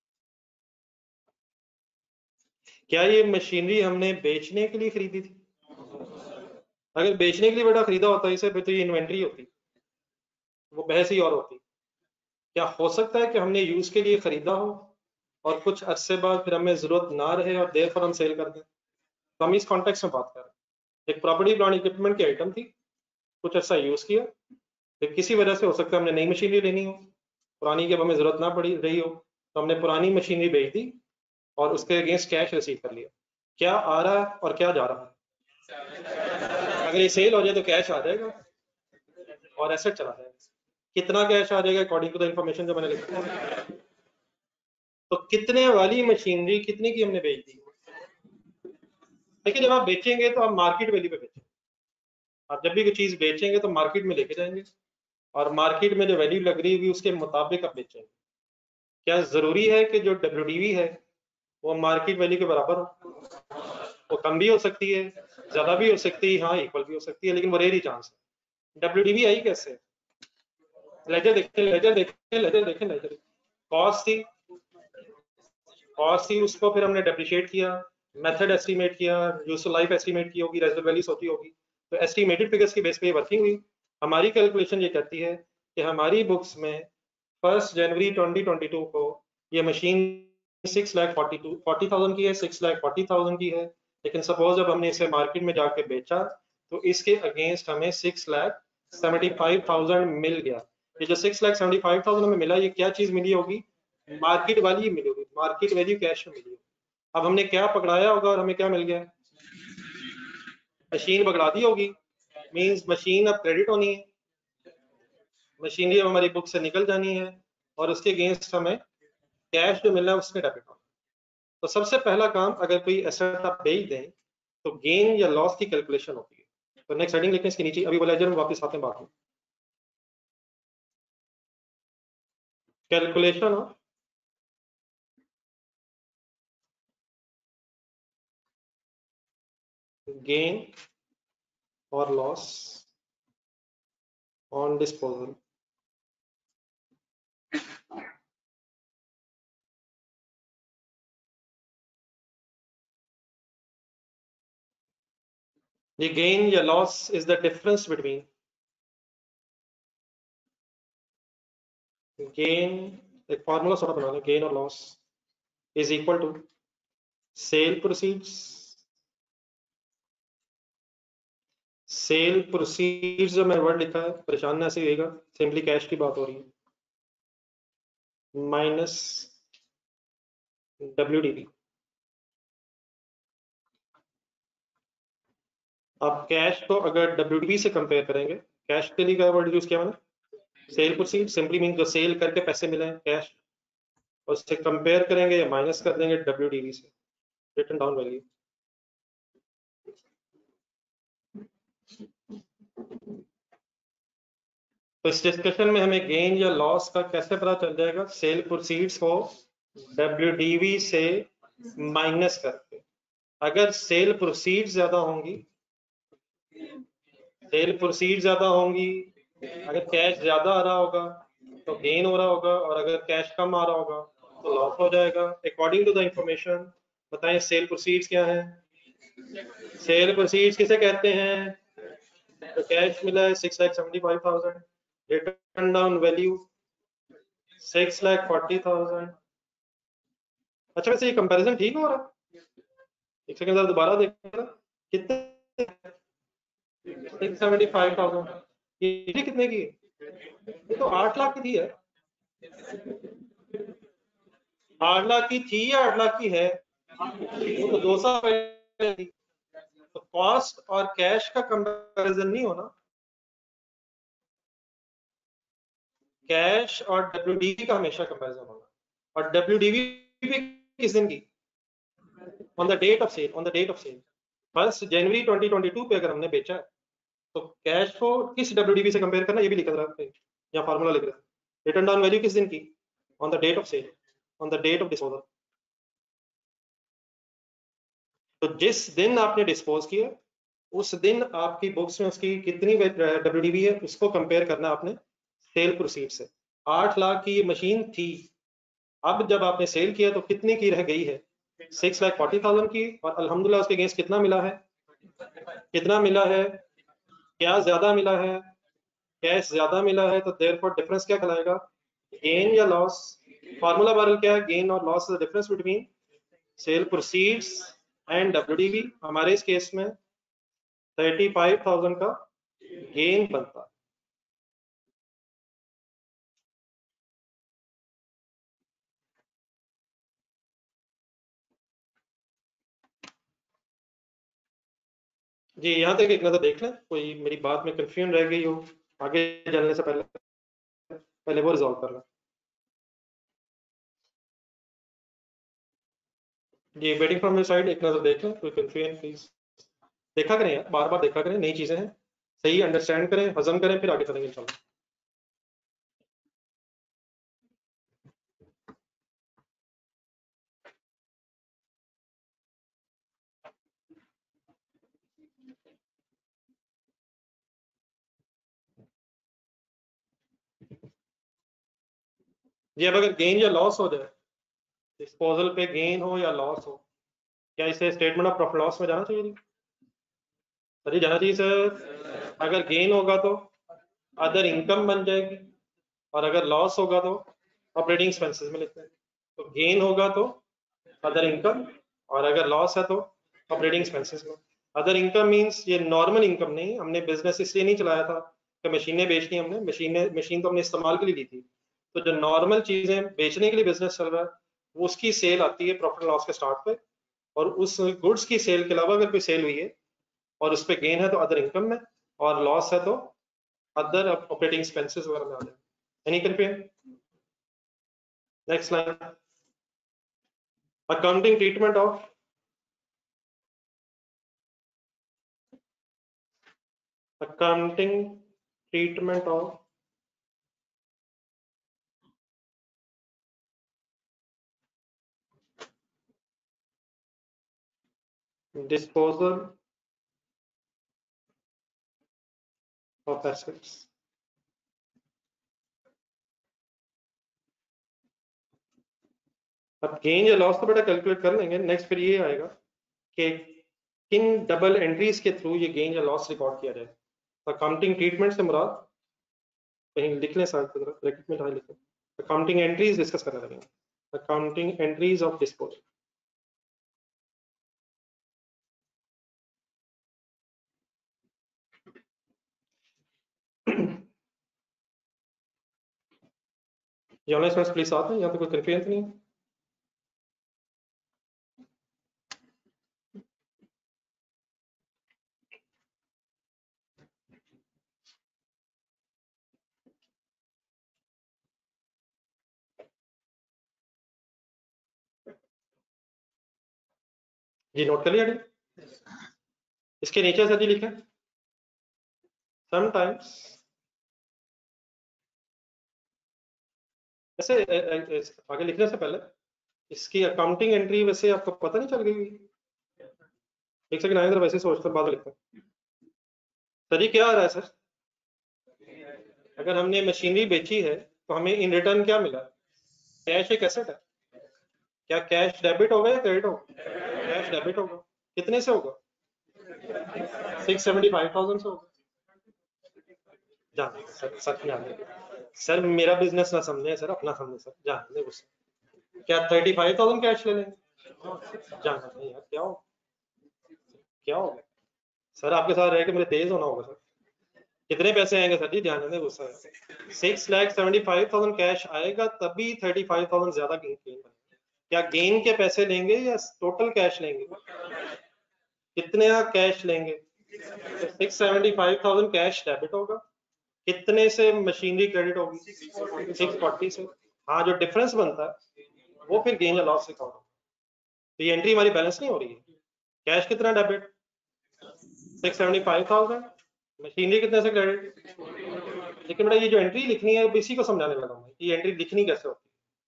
क्या ये मशीनरी हमने बेचने के लिए खरीदी थी? अगर बेचने के लिए बेटा खरीदा होता इसे, फिर तो ये इन्वेंट्री होती, वो बहस ही और होती। क्या हो सकता है कि हमने यूज के लिए खरीदा हो और कुछ अरसे बाद फिर हमें जरूरत ना रहे और देर पर हम सेल कर दें? तो हम इस कॉन्टेक्स्ट में बात कर रहे हैं। एक प्रॉपर्टी प्लांट इक्विपमेंट की आइटम थी, कुछ अर्सा यूज किया, फिर किसी वजह से हो सकता है हमने नई मशीनरी लेनी हो, पुरानी की अब हमें जरूरत ना पड़ी रही हो, तो हमने पुरानी मशीनरी बेच दी और उसके अगेंस्ट कैश रिसीव कर लिया। क्या आ रहा है और क्या जा रहा है? अगर ये सेल हो जाए तो कैश आ जाएगा और एसेट चला जाएगा। कितना कैश आ जाएगा अकॉर्डिंग टू द इंफॉर्मेशन जो मैंने लिखा है? तो कितने वाली मशीनरी कितने की हमने बेच दी? देखिए, जब आप बेचेंगे तो आप मार्केट वैल्यू पे बेचेंगे। आप जब भी कोई चीज बेचेंगे तो मार्केट में लेके जाएंगे और मार्केट में जो वैल्यू लग रही होगी उसके मुताबिक आप बेचेंगे। क्या जरूरी है कि जो डब्ल्यूडीवी है वो मार्केट वैल्यू के बराबर हो? वो कम भी हो सकती है, ज्यादा भी हो सकती है, हाँ इक्वल भी हो सकती है, लेकिन वो रेयर ही चांस है। डब्ल्यूडीवी आई कैसे? लेजर देखें, लेजर देखें, लेजर देखें, लेजर कॉस्ट थी, कॉस्ट थी, उसको फिर हमने डेप्रिशिएट किया, मेथड एस्टिमेट किया, यूजफुल लाइफ एस्टिमेट की होगी, रेजिडुअल वैल्यूज होती होगी, तो एस्टिमेटेड फिगर्स की बेस पे वर्किंग हुई। हमारी कैलकुलेशन ये कहती है कि हमारी बुक्स में first January twenty twenty two को ये machine six lakh forty two forty thousand की है, सिक्स लाख फोर्टी थाउजेंड की है, लेकिन सपोज जब हमने इसे मार्केट में जाके बेचा तो इसके अगेंस्ट हमें six lakh seventy five thousand मिल गया। ये जो six lakh seventy five thousand हमें मिला, ये क्या चीज मिली होगी? मार्केट वाली मिली होगी, मार्केट वैल्यू कैश में मिली होगी। अब हमने क्या पकड़ाया होगा और हमें क्या मिल गया? मशीन पकड़ा दी होगी, मींस मशीन अब क्रेडिट होनी है, मशीनरी अब हमारी बुक से निकल जानी है और उसके अगेंस्ट हमें कैश जो मिलना है उसमें डेबिट होना। तो सबसे पहला काम, अगर कोई एसेट आप बेच दें तो गेन या लॉस की कैलकुलेशन होती है। तो नेक्स्ट हेडिंग लिखें इसके नीचे, अभी बोला जब वापस आते हैं बात में। कैलकुलेशन ऑफ गेन और loss on disposal. The gain या loss is the difference between gain, एक फॉर्मूला थोड़ा बना लें, gain और loss is equal to sale proceeds, sale proceeds जो मैंने वर्ड लिखा है परेशान ना ऐसे रहेगा, सिंपली कैश की बात हो रही है, माइनस डब्ल्यूडीवी। अब कैश को अगर डब्ल्यूडीवी से कंपेयर करेंगे, कैश के लिए क्या वर्ड यूज किया मैंने? सेल प्रोसीड, सिंपली मीन जो सेल करके पैसे मिले हैं कैश, उससे कंपेयर करेंगे या माइनस कर देंगे डब्ल्यूडीवी से, रिटन डाउन वैल्यू। तो इस डिस्कशन में हमें गेन या लॉस का कैसे पता चल जाएगा? सेल प्रोसीड्स को डब्ल्यूडीवी से माइनस करके। अगर सेल प्रोसीड ज्यादा होंगी, सेल प्रोसीड ज्यादा होंगी, अगर कैश ज्यादा आ रहा होगा तो गेन हो रहा होगा, और अगर कैश कम आ रहा होगा तो लॉस हो जाएगा। अकॉर्डिंग टू द इंफॉर्मेशन बताएं सेल प्रोसीड्स क्या है? सेल प्रोसीड्स किसे कहते हैं? तो कैश मिला है six lakh seventy five thousand, written down value six lakh forty thousand. अच्छा, वैसे ये कंपैरिजन ठीक हो रहा है? एक सेकंड जरा दोबारा देखना, कितने? सिक्स सेवेंटी फाइव थाउजेंड, ये कितने की? ये तो आठ लाख की थी है, आठ लाख की थी या आठ लाख की है? वो तो दो साल पहले थी। तो कॉस्ट और कैश का कंपैरिजन नहीं होना। कैश और डब्ल्यूडीवी का हमेशा कंपैरिजन होगा, और डब्ल्यूडीवी भी किस दिन की, on the date of sale, on the date of sale first January twenty twenty two पे अगर हमने बेचा है तो कैश को किस डब्ल्यूडीवी से कंपेयर करना, ये भी लिखा रहा है या फार्मूला लिख रहा है। रिटर्न डाउन वैल्यू किस दिन की, on the date of sale, on the date of disposal. तो जिस दिन आपने डिस्पोज किया उस दिन आपकी बुक्स में उसकी कितनी डब्ल्यूडीवी है उसको कंपेयर करना आपने सेल प्रोसीड से। आठ लाख की मशीन थी, अब जब आपने सेल किया तो कितने की रह गई है, सिक्स लाख फोर्टी थाउजेंड की, और अल्हम्दुलिल्लाह उसके अगेंस्ट कितना मिला है, कितना मिला है, क्या ज्यादा मिला है, कैश ज्यादा मिला है, तो देयरफॉर डिफरेंस क्या कहलाएगा, गेन या लॉस। फार्मूला बारल क्या है, गेन और loss is the difference between sale proceeds and WDV. हमारे इस केस में थर्टी फाइव थाउजेंड का गेन बनता है। जी यहाँ तक एक नजर देख लें, कोई मेरी बात में कंफ्यूजन रह गई हो आगे चलने से पहले पहले वो रिजॉल्व कर लें। जी वेटिंग फ्रॉम योर साइड एक नजर देख लें, कोई कंफ्यूजन प्लीज देखा करें यार, बार बार देखा करें, नई चीजें हैं, सही अंडरस्टैंड करें, हजम करें, फिर आगे चलेंगे इंशाल्लाह। जी अब अगर गेन या लॉस हो जाए, डिस्पोजल पे गेन हो या लॉस हो, क्या इसे स्टेटमेंट ऑफ प्रॉफिट लॉस में जाना चाहिए जी? सर जी जाना चाहिए सर। अगर गेन होगा तो अदर इनकम बन जाएगी, और अगर लॉस होगा तो ऑपरेटिंग एक्सपेंसेस में लिखते हैं। तो गेन होगा तो अदर इनकम, और अगर लॉस है तो ऑपरेटिंग एक्सपेंसेस में। अदर इनकम मींस ये नॉर्मल इनकम नहीं, हमने बिजनेस इसलिए नहीं चलाया था कि मशीनें बेचनी, हमने मशीनें मशीन तो हमने इस्तेमाल के लिए ली थी। तो जो नॉर्मल चीजें बेचने के लिए बिजनेस चल रहा है वो उसकी सेल आती है प्रॉफिट लॉस के स्टार्ट पे, और उस गुड्स की सेल के अलावा अगर कोई सेल हुई है और उस पर गेन है तो अदर इनकम में, और लॉस है तो अदर ऑपरेटिंग एक्सपेंसेस वगैरह में आ जाए। Any confusion? Next line, accounting treatment of accounting treatment of disposal of assets। अब गेन या लॉस तो बेटा कैलकुलेट कर लेंगे, नेक्स्ट फिर ये आएगा कि किन डबल एंट्रीज के थ्रू ये गेन या लॉस रिकॉर्ड किया जाए। अकाउंटिंग ट्रीटमेंट से मुराद कहीं लिख लें, साथ ब्रैकेट में लिख लें, अकाउंटिंग एंट्रीज डिस्कस करने लगेंगे, अकाउंटिंग एंट्रीज ऑफ डिस्पोजल। ये ऑनलाइन स्टूडेंट्स प्लीज साथ हैं, यहाँ पे कोई कंफ्यूजन तो नहीं है? जी नोट कर लिया जी? इसके नीचे सर जी लिखे समटाइम्स, ऐसे आगे लिखने से पहले इसकी अकाउंटिंग एंट्री वैसे आपको पता नहीं चल गई? एक सेकंड आए, वैसे सोचकर बाद में लिखते हैं। सर ये क्या आ रहा है सर, अगर हमने मशीनरी बेची है तो हमें इन रिटर्न क्या मिला, कैश एक एसेट है, क्या कैश डेबिट होगा या क्रेडिट होगा? कैश डेबिट होगा। कितने से होगा? सिक्स सेवेंटी फाइव थाउजेंड से होगा। जान सर, सर जान सर, मेरा बिजनेस ना समझे सर, अपना समझे सर, जान दे उससे। क्या थर्टी फाइव थाउजेंड कैश ले लेंगे? जान नहीं यार, क्या हो क्या होगा सर, आपके साथ रह के मुझे तेज होना होगा सर। कितने पैसे आएंगे सर जी, ध्यान देने गुस्सा है। Six lakh seventy five thousand cash आएगा तभी थर्टी फाइव थाउजेंड ज्यादा गेन बनेगा। क्या गेन के पैसे लेंगे या टोटल कैश लेंगे? कितने कैश लेंगे? Six seventy five thousand cash debit होगा, कितने से मशीनरी क्रेडिट होगी? सिक्स फोर्टी से। हाँ, जो डिफरेंस बनता है वो फिर गेन या लॉस से काउंट होगा। तो ये एंट्री हमारी बैलेंस नहीं हो रही है। कैश कितना debit? Six seventy five thousand. Machinery कितने से क्रेडिट? लेकिन बेटा ये जो एंट्री लिखनी है इसी को समझाने लगा हूँ, ये एंट्री लिखनी कैसे होती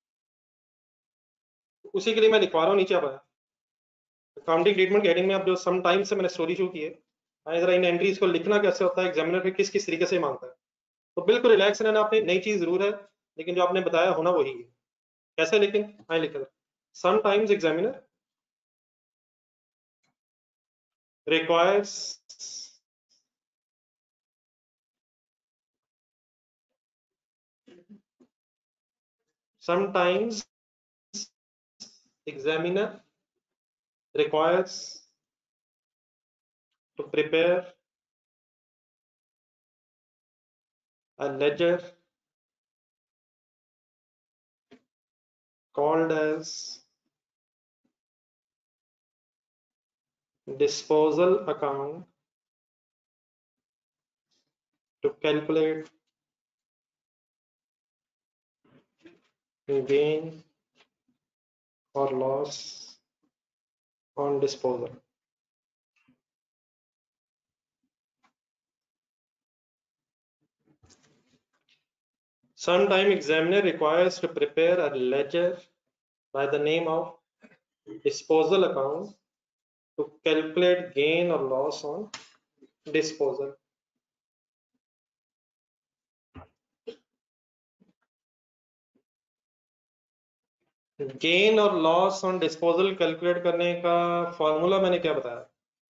है। उसी के लिए मैं लिखवा रहा हूँ नीचे। अब अकाउंटिंग ट्रीटमेंट हेडिंग में अब जो सम टाइम से मैंने स्टोरी शुरू की है, जरा इन एंट्रीज को लिखना कैसे होता है, एग्जामिनर फिर किस किस तरीके से मांगता है। तो बिल्कुल रिलैक्स रहना, आपने नई चीज जरूर है लेकिन जो आपने बताया होना वही है। कैसे लिखें? हाँ लिखा, sometimes examiner requires sometimes examiner requires to prepare a ledger called as disposal account to calculate gain or loss on disposal. Sometime examiner requires to prepare a ledger by the name of disposal account to calculate gain or loss on disposal. Gain और loss on disposal calculate करने का formula मैंने क्या बताया?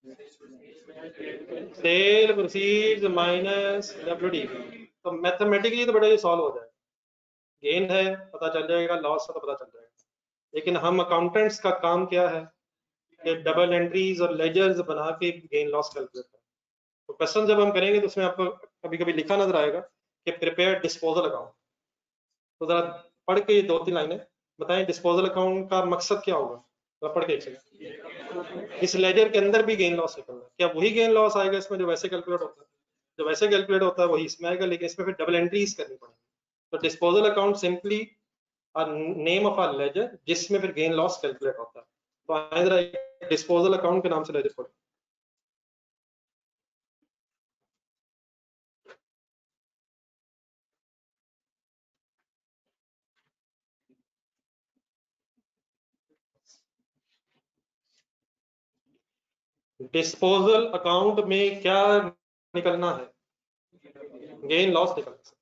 Sale proceeds minus WDV. तो mathematically तो बड़ा ये सॉल्व हो जाएगा। गेन है पता चल जाएगा, लॉस है तो पता चल जाएगा। लेकिन हम अकाउंटेंट्स का काम क्या है कि डबल एंट्रीज और लेजर्स बना के गेन लॉस कैलकुलेट करें। तो क्वेश्चन जब हम करेंगे तो उसमें आपको कभी कभी लिखा नजर आएगा कि प्रिपेयर डिस्पोजल अकाउंट। तो जरा पढ़ के ये दो तीन लाइनें बताएं, डिस्पोजल अकाउंट का मकसद क्या होगा? तो पढ़ के एक इस लेजर के अंदर भी गेन लॉस निकलना है। क्या वही गेन लॉस आएगा इसमें जो वैसे कैलकुलेट होता है? जो वैसे कैलकुलेट होता है वही इसमें आएगा, लेकिन इसमें फिर डबल एंट्रीज करनी पड़ेगी। तो disposal account simply name of a ledger जिसमें फिर गेन लॉस कैलकुलेट होता है। तो आए जरा डिस्पोजल अकाउंट के नाम से लेजर पढ़ो। डिस्पोजल अकाउंट में क्या निकलना है? गेन लॉस निकलना है।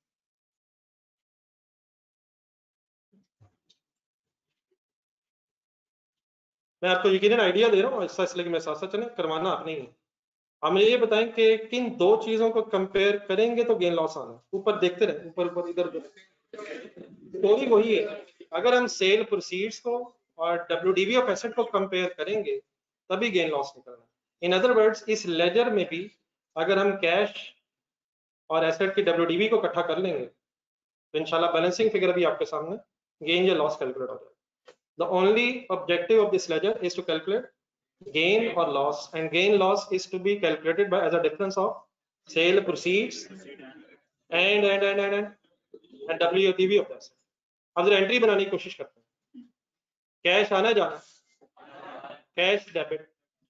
मैं आपको यकीनन आइडिया दे रहा हूँ ऐसा, इसलिए कि मैं साथ साथ चले, करवाना आपने ही है। हम ये बताएं कि किन दो चीजों को कंपेयर करेंगे तो गेन लॉस आना। ऊपर देखते रहे, ऊपर ऊपर इधर उधर स्टोरी वही है। अगर हम सेल प्रोसीड्स को और डब्ल्यूडीवी ऑफ एसेट को कंपेयर करेंगे तभी गेन लॉस निकलना। इन अदर वर्ड्स इस लेजर में भी अगर हम कैश और एसेट की डब्ल्यूडीवी को इकट्ठा कर लेंगे तो इंशाल्लाह बैलेंसिंग फिगर भी आपके सामने गेन या लॉस कैलकुलेट हो जाएगा। The only objective of this ledger is to calculate gain or loss, and gain loss is to be calculated by as a difference of sale proceeds and and and and and, and W O T V of that. अब जरा entry बनाने की कोशिश करते हैं। Cash आना जाना, cash debit,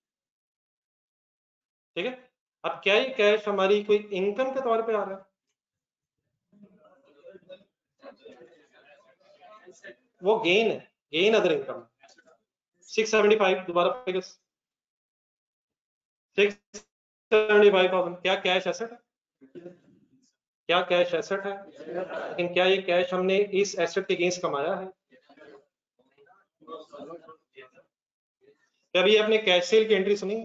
ठीक है। अब क्या ये कैश हमारी कोई इनकम के तौर पे आ रहा है? वो गेन है, gain other income. Six seventy five दोबारा figure six seventy five thousand क्या कैश एसेट है? क्या कैश एसेट है? लेकिन क्या ये कैश हमने इस एसेट के अगेंस्ट कमाया है? कभी आपने कैश सेल की एंट्री सुनी?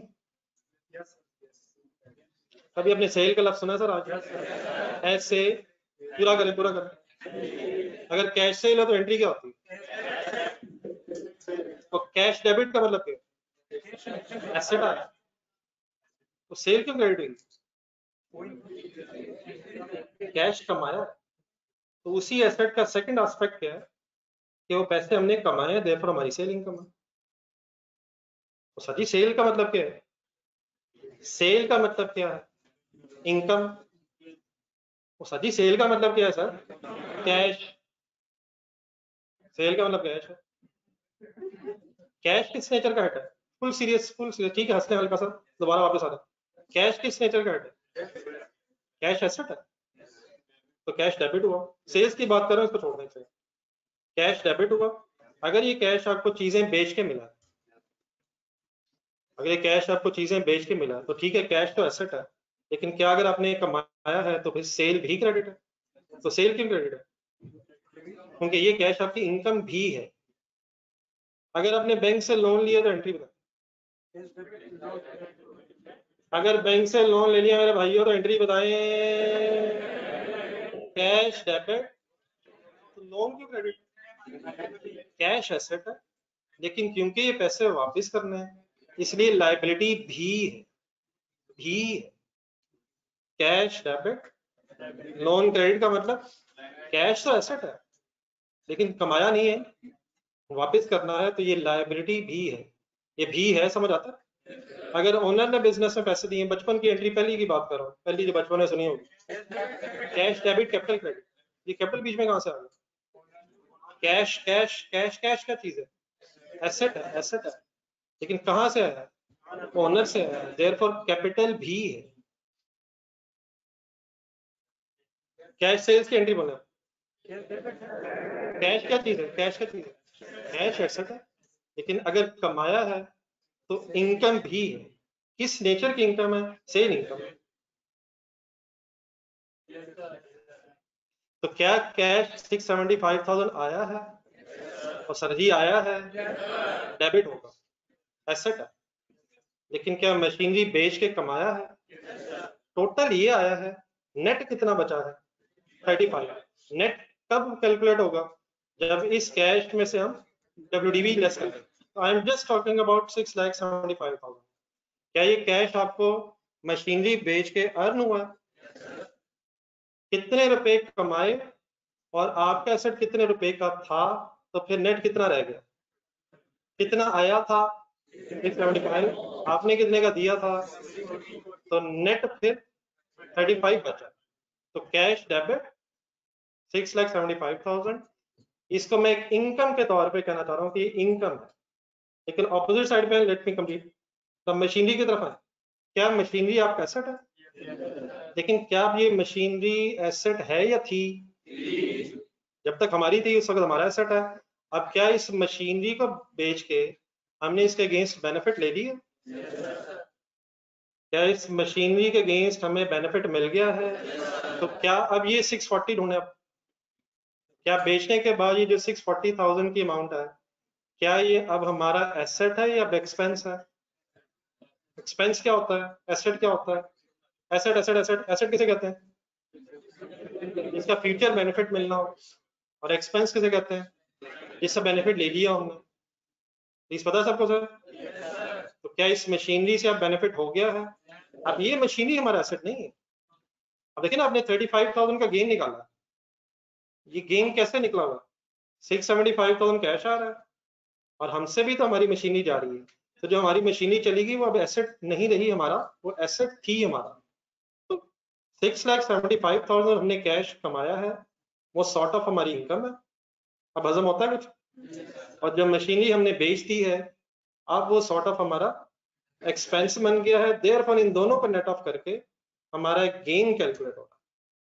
कभी आपने सेल का लफ्ज सुना सर? आज ऐसे पूरा करें पूरा करें। अगर कैश सेल है तो एंट्री क्या होती है? तो कैश डेबिट का मतलब क्या? एसेट आ तो सेल क्यों क्रेडिट हुई? कैश कमाया। तो उसी एसेट का सेकंड एस्पेक्ट क्या है कि वो पैसे हमने कमाए हैं, देयरफॉर हमारी सेल इनकम है। तो सर जी सेल का मतलब क्या है? सेल का मतलब क्या है? इनकम। वो सर जी सेल का मतलब क्या है सर? कैश। सेल का मतलब कैश है। कैश किस नेचर का हेड है? फुल सीरियस, फुल सीरियस, ठीक है, हंसने हल्का सा, दोबारा वापस आ रहा। कैश किस नेचर का हेड है? कैश एसेट है, तो कैश डेबिट हुआ। सेल्स की बात करो, इसको छोड़ दें। कैश डेबिट हुआ। अगर ये कैश आपको चीजें बेच के मिला, अगर ये कैश आपको चीजें बेच के मिला तो ठीक है, कैश तो एसेट है, लेकिन क्या अगर आपने कमाया है तो फिर सेल भी क्रेडिट है? तो सेल क्यों क्रेडिट है? क्योंकि ये कैश आपकी इनकम भी है। अगर आपने बैंक से लोन लिया तो एंट्री बता, अगर बैंक से लोन ले लिया मेरे भाइयों तो एंट्री बताएं। कैश डेबिट, तो लोन क्यों क्रेडिट? कैश एसेट है, लेकिन क्योंकि ये पैसे वापस करने हैं इसलिए लायबिलिटी भी है, भी है। कैश डेबिट, लोन क्रेडिट का मतलब कैश तो एसेट है लेकिन कमाया नहीं है, वापस करना है, तो ये लायबिलिटी भी है। ये भी है, समझ आता है? अगर ओनर ने बिजनेस में पैसे दिए, बचपन की एंट्री पहली की बात कर रहा हूँ, पहली जो बचपन में सुनी होगी, कैश डेबिट कैपिटल क्रेडिट, ये कैपिटल बीच में कहां से आ गया? कैश कैश कैश कैश क्या चीज है? एसेट है, एसेट है, लेकिन कहां से आया? ओनर से आया, देयरफॉर कैपिटल भी है। कैश सेल्स की एंट्री बोले, कैश क्या चीज है? कैश क्या चीज है? कैश एसेट है, लेकिन अगर कमाया है तो इनकम भी है। किस नेचर की इनकम है? Sale income. तो क्या cash six seventy five thousand आया है? और सर जी आया है, डेबिट होगा, एसेट है, लेकिन क्या मशीनरी बेच के कमाया है? टोटल ये आया है, नेट कितना बचा है? Thirty five. नेट कब कैलकुलेट होगा? जब इस कैश में से हम डब्ल्यू डी बी लेस करें। I am just talking about six lakh seventy five thousand. क्या ये कैश आपको मशीनरी बेच के अर्न हुआ? कितने रुपए कमाए और आपका एसेट कितने रुपए का था, तो फिर नेट कितना रह गया? कितना आया था? Six seventy five. आपने कितने का दिया था? तो नेट फिर थर्टी फाइव बचा। तो cash debit six lakh seventy five thousand, इसको मैं एक इनकम के तौर पे कहना चाह रहा हूँ कि इनकम है, लेकिन ऑपोजिट साइड पे लेट मी कंप्लीट। तो मशीनरी की तरफ है, क्या मशीनरी आपका एसेट है? लेकिन क्या ये मशीनरी एसेट है या थी? जब तक हमारी थी उस वक्त हमारा एसेट है। अब क्या इस मशीनरी को बेच के हमने इसके अगेंस्ट बेनिफिट ले लिया? क्या इस मशीनरी के अगेंस्ट हमें बेनिफिट मिल गया है? तो क्या अब ये सिक्स फोर्टी ढूंढे, अब क्या बेचने के बाद ये जो सिक्स फोर्टी थाउजेंड की अमाउंट है, क्या ये अब हमारा एसेट है या एक्सपेंस है? एक्सपेंस क्या होता है, एसेट क्या होता है? एसेट एसेट एसेट एसेट किसे कहते हैं? जिसका फ्यूचर बेनिफिट मिलना हो। और एक्सपेंस किसे कहते हैं? जिससे बेनिफिट ले लिया हमने। प्लीज पता है सबको सर? तो क्या इस मशीनरी से अब बेनिफिट हो गया है? अब ये मशीनरी हमारा एसेट नहीं है। अब देखिए ना, आपने थर्टी फाइव थाउजेंड का गेन निकाला, ये गेन कैसे निकला हुआ? Six seventy five thousand cash आ रहा है और हमसे भी तो हमारी मशीनरी जा रही है, तो जो हमारी मशीनरी चलेगी वो अब एसेट नहीं रही हमारा, वो एसेट थी हमारा। तो six lakh seventy five thousand हमने कैश कमाया है, वो सॉर्ट ऑफ हमारी इनकम है। अब हजम होता है कुछ? और जब मशीनरी हमने बेच दी है, अब वो सॉर्ट ऑफ हमारा एक्सपेंस बन गया है। देयरफॉर इन दोनों को नेट ऑफ करके हमारा गेन कैलकुलेट होगा।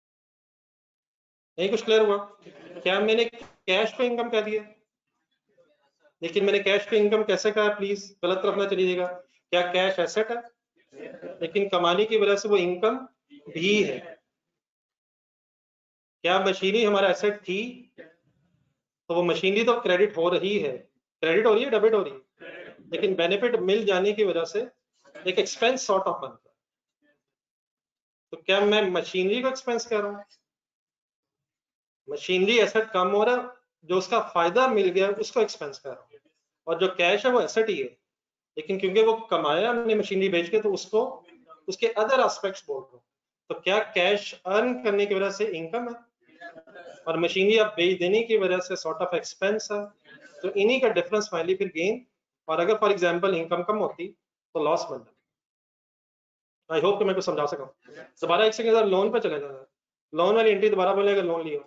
नहीं कुछ क्लियर हुआ? क्या मैंने कैश पे इनकम कह दिया? लेकिन मैंने कैश पे इनकम कैसे कहा? प्लीज गलत तरफ ना चलिएगा। क्या कैश एसेट है? लेकिन कमाने की वजह से वो इनकम भी है। क्या मशीनरी हमारा एसेट थी? तो वो मशीनरी तो क्रेडिट हो रही है, क्रेडिट हो रही है, डेबिट हो रही है, लेकिन बेनिफिट मिल जाने की वजह से एक एक्सपेंस सॉर्ट ऑफ बनता है। तो क्या मैं मशीनरी को एक्सपेंस कह रहा हूँ? मशीनरी एसेट कम हो रहा है, जो उसका फायदा मिल गया उसको एक्सपेंस कर रहा हूँ। और जो कैश है वो एसेट ही है, लेकिन क्योंकि वो कमाया हमने मशीनरी बेच के, तो उसको उसके अदर एस्पेक्ट्स बोल रहा हूँ। तो क्या कैश अर्न करने की वजह से इनकम है और मशीनरी आप बेच देने की वजह से सॉर्ट ऑफ एक्सपेंस है? तो इन्हीं का डिफरेंस फाइनली फिर गेन। और अगर फॉर एग्जांपल इनकम कम होती तो लॉस बन जाता। आई होप कि मैं कुछ समझा सका। दोबारा एक सेकंड लोन पे चले जाना। लोन वाली एंट्री दोबारा बोलेगा लोन लिया।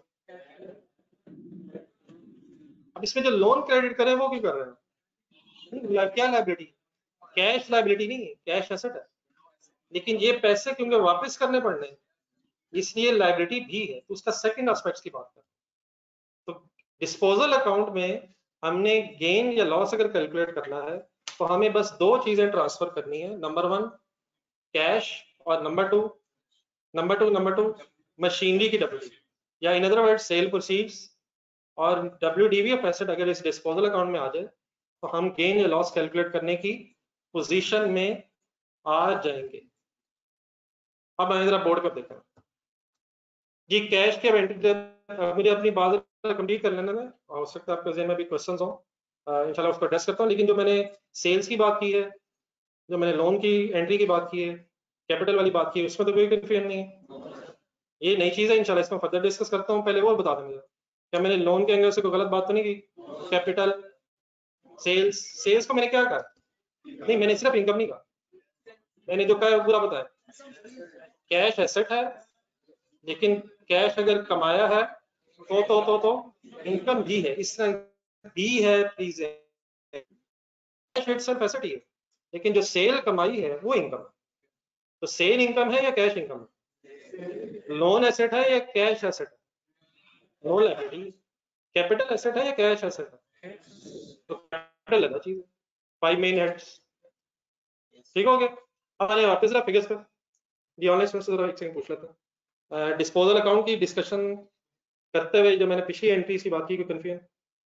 अब इसमें जो लोन क्रेडिट करे वो क्यों कर रहे हैं? क्या लाइबिलिटी? कैश लाइबिलिटी नहीं है, कैश एसेट है, लेकिन ये पैसे क्योंकि वापस करने पड़ने हैं इसलिए लाइबिलिटी भी है। तो उसका सेकंड एस्पेक्ट्स की बात करते हैं। तो डिस्पोजल अकाउंट में हमने गेन या लॉस अगर कैलकुलेट करना है तो हमें बस दो चीजें ट्रांसफर करनी है, नंबर वन कैश और number two number two number two machinery की डब्ल्यू, या in other word sale proceeds और W D V of asset अगर इस डिस्पोजल अकाउंट में आ जाए तो हम गेन या लॉस कैलकुलेट करने की पोजीशन में आ जाएंगे। अब मैंने जरा बोर्ड पर देखा जी, कैश के मुझे अपनी बात कंप्लीट कर लेना है, हो सकता है आपके ज़हन में भी क्वेश्चन हो, इंशाल्लाह उसको एड्रेस करता हूँ। लेकिन जो मैंने सेल्स की बात की है, जो मैंने लोन की एंट्री की बात की है, कैपिटल वाली बात की है, उसमें तो कोई कंफ्यूजन नहीं है। ये नई चीज़ है, इंशाल्लाह इसमें फर्दर डिस्कस करता हूँ। पहले वो बता दें मुझे, क्या मैंने लोन के एंगल से कोई गलत बात तो नहीं की? कैपिटल सेल्स, सेल्स को मैंने क्या कहा? नहीं, मैंने सिर्फ इनकम नहीं कहा, मैंने जो कहा पूरा बताया। कैश एसेट है, लेकिन कैश अगर कमाया है तो तो तो तो इनकम भी है, इस तरह भी है प्लीज है। कैश इटसेल्फ एसेट ही है, लेकिन जो सेल कमाई है वो इनकम है। तो सेल इनकम है या कैश इनकम है? लोन एसेट है या कैश एसेट है? Loan liability. कैपिटल एसेट है या कैश एसेट है? तो कैपिटल अलग चीज है। फाइव मेन हेड्स, ठीक हो गया। अरे वापस जरा फिगर्स पर जी, ऑनलाइन से जरा एक सेकंड पूछ लेता हूं। डिस्पोजल अकाउंट की डिस्कशन करते हुए जो मैंने पिछली एंट्रीज की बात की, कोई कंफ्यूजन?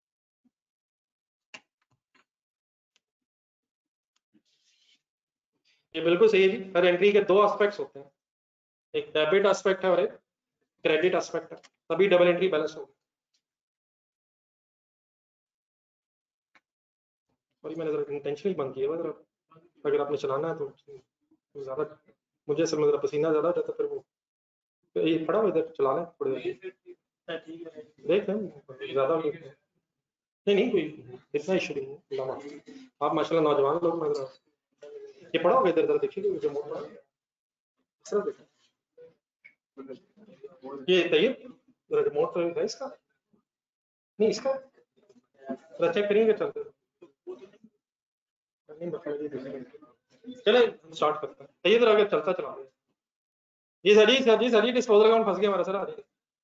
ये बिल्कुल सही है जी। हर एंट्री के दो एस्पेक्ट्स होते हैं, एक डेबिट एस्पेक्ट है और एक क्रेडिट एस्पेक्ट है, तभी डबल एंट्री बैलेंस होगी। और मैंने जरा इंटेंशनली बंद किया है, अगर आपने चलाना है तो ज्यादा, मुझे सब मेरा पसीना ज्यादा जाता, फिर वो ये पड़ा हुआ इधर चला लें थोड़ी देर, देख लें ज्यादा नहीं नहीं कोई इतना इशू नहीं है। अल्लाह आप माशाल्लाह नौजवान लोग, मैं ये पड़ा होगा इधर, इधर देखिए रिमोट पड़ा है, सिर्फ देखिए ये तैयब रिमोट तो है इसका, नहीं इसका थोड़ा चेक करिएगा चलते नहीं बताइए। चले स्टार्ट करते हैं, तैयब अगर चलता चला जी सर, जी सर, जी सर, जी डिस्पोजल अकाउंट फंस गया हमारा सर। आ रही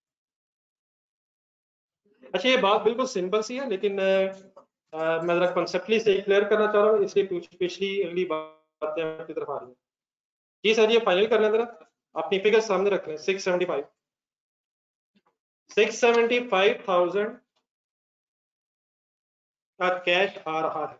अच्छा, ये बात बिल्कुल सिंपल सी है, लेकिन आ, मैं जरा कॉन्सेप्टली से क्लियर करना चाह रहा हूँ, इसलिए पिछली अगली बातें आपकी तरफ आ रही है। जी सर, ये फाइनल करना जरा, अपनी फिगर सामने रख लें। Six seventy five six seventy five thousand का कैश आ रहा है।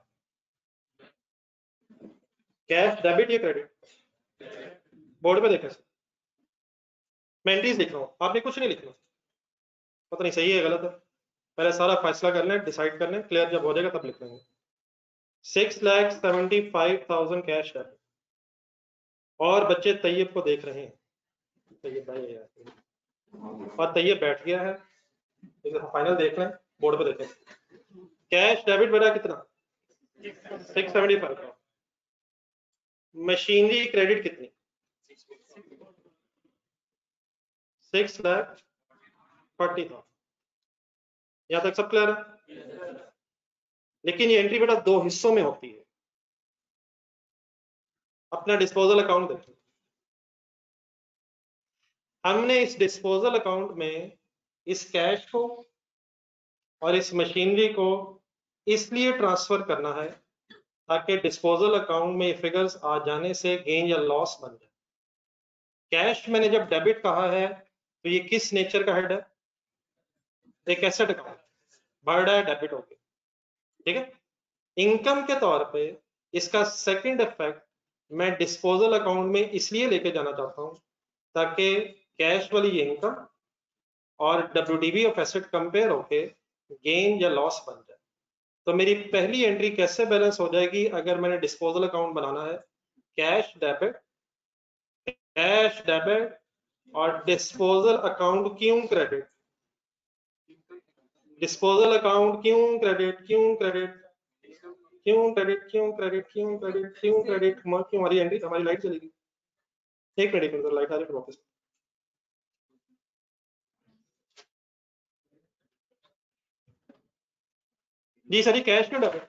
कैश डेबिट या क्रेडिट? बोर्ड पे देखें, मैं एंट्रीज लिख रहा हूँ, आपने कुछ नहीं लिखना, पता नहीं सही है गलत है, पहले सारा फैसला कर लें, डिसाइड कर लें, क्लियर जब हो जाएगा तब लिख लेंगे। Six lakh seventy five thousand cash है, और बच्चे तैयब को देख रहे हैं, तैयब भाई है और तैयब बैठ गया है, फाइनल देख लें, बोर्ड पे देखें। कैश डेबिट बढ़ा कितना? सिक्स सेवेंटी फाइव का। मशीनरी क्रेडिट कितनी? Six lakh forty thousand. यहां तक सब क्लियर है? लेकिन ये एंट्री बेटा दो हिस्सों में होती है। अपना डिस्पोजल अकाउंट देखिए, हमने इस डिस्पोजल अकाउंट में इस कैश को और इस मशीनरी को इसलिए ट्रांसफर करना है ताकि डिस्पोजल अकाउंट में फिगर्स आ जाने से गेन या लॉस बन जाए। कैश मैंने जब डेबिट कहा है तो ये किस नेचर का हेड है? एक एसेट अकाउंट, बढ़ रहा है, डेबिट हो गया, ठीक है। इनकम के तौर पे इसका सेकंड इफेक्ट मैं डिस्पोजल अकाउंट में इसलिए लेके जाना चाहता हूं ताकि कैश वाली इनकम और डब्ल्यूडीवी ऑफ एसेट कंपेयर होके गेन या लॉस बन जाए। तो मेरी पहली एंट्री कैसे बैलेंस हो जाएगी अगर मैंने डिस्पोजल अकाउंट बनाना है? कैश डेबिट, कैश डेबिट और डिस्पोजल अकाउंट क्यों क्रेडिट, डिस्पोजल अकाउंट क्यों क्रेडिट, क्यों क्रेडिट, क्यों क्रेडिट, क्यों क्रेडिट, क्यों क्रेडिट, क्यों क्रेडिट, क्यों हमारी एंट्री, हमारी लाइट चलेगी। एक मिनट, लाइट आ रही है वापस। जी sir, cash to debit,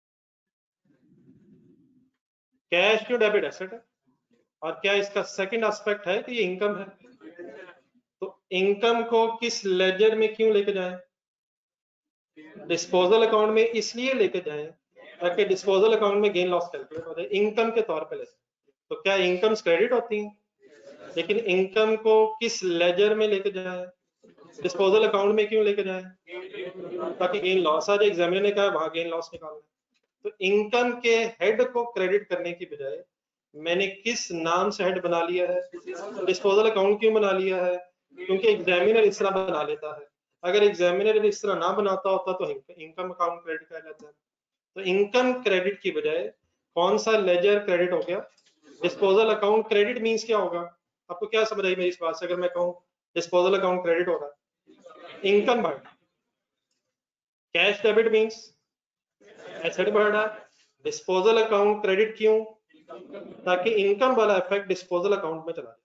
cash to debit asset है, और क्या इसका सेकंड एस्पेक्ट है कि ये इनकम है। तो इनकम को किस लेजर में क्यों लेके जाएं? डिस्पोजल अकाउंट में इसलिए लेके जाएं ताकि डिस्पोजल अकाउंट में गेन लॉस कैलकुलेट हो जाए, इनकम के तौर पे ले। तो क्या इनकम्स क्रेडिट होती हैं, लेकिन इनकम को किस लेजर में लेके जाएं? डिस्पोजल अकाउंट में क्यों लेके जाएं? ताकि गेन लॉस आ जाए, एग्जामिनर ने कहा वहां गेन लॉस निकालना। तो इनकम के हेड को क्रेडिट करने की बजाय मैंने किस नाम से हेड बना लिया है? डिस्पोजल अकाउंट क्यों बना लिया है? क्योंकि एग्जामिनर इस तरह बना लेता है। अगर एग्जामिनर इस तरह ना बनाता होता तो इनकम अकाउंट क्रेडिट कर लेता है। तो इनकम क्रेडिट की बजाय कौन सा लेजर क्रेडिट हो गया? डिस्पोजल अकाउंट क्रेडिट मींस क्या होगा? आपको क्या समझ आई मेरी इस बात से? अगर मैं कहूँ डिस्पोजल अकाउंट क्रेडिट हो रहा है, इनकम बढ़, कैश डेबिट मींस एसेट बढ़ रहा है, डिस्पोजल अकाउंट क्रेडिट क्यों? ताकि इनकम वाला इफेक्ट डिस्पोजल अकाउंट में चला जाए।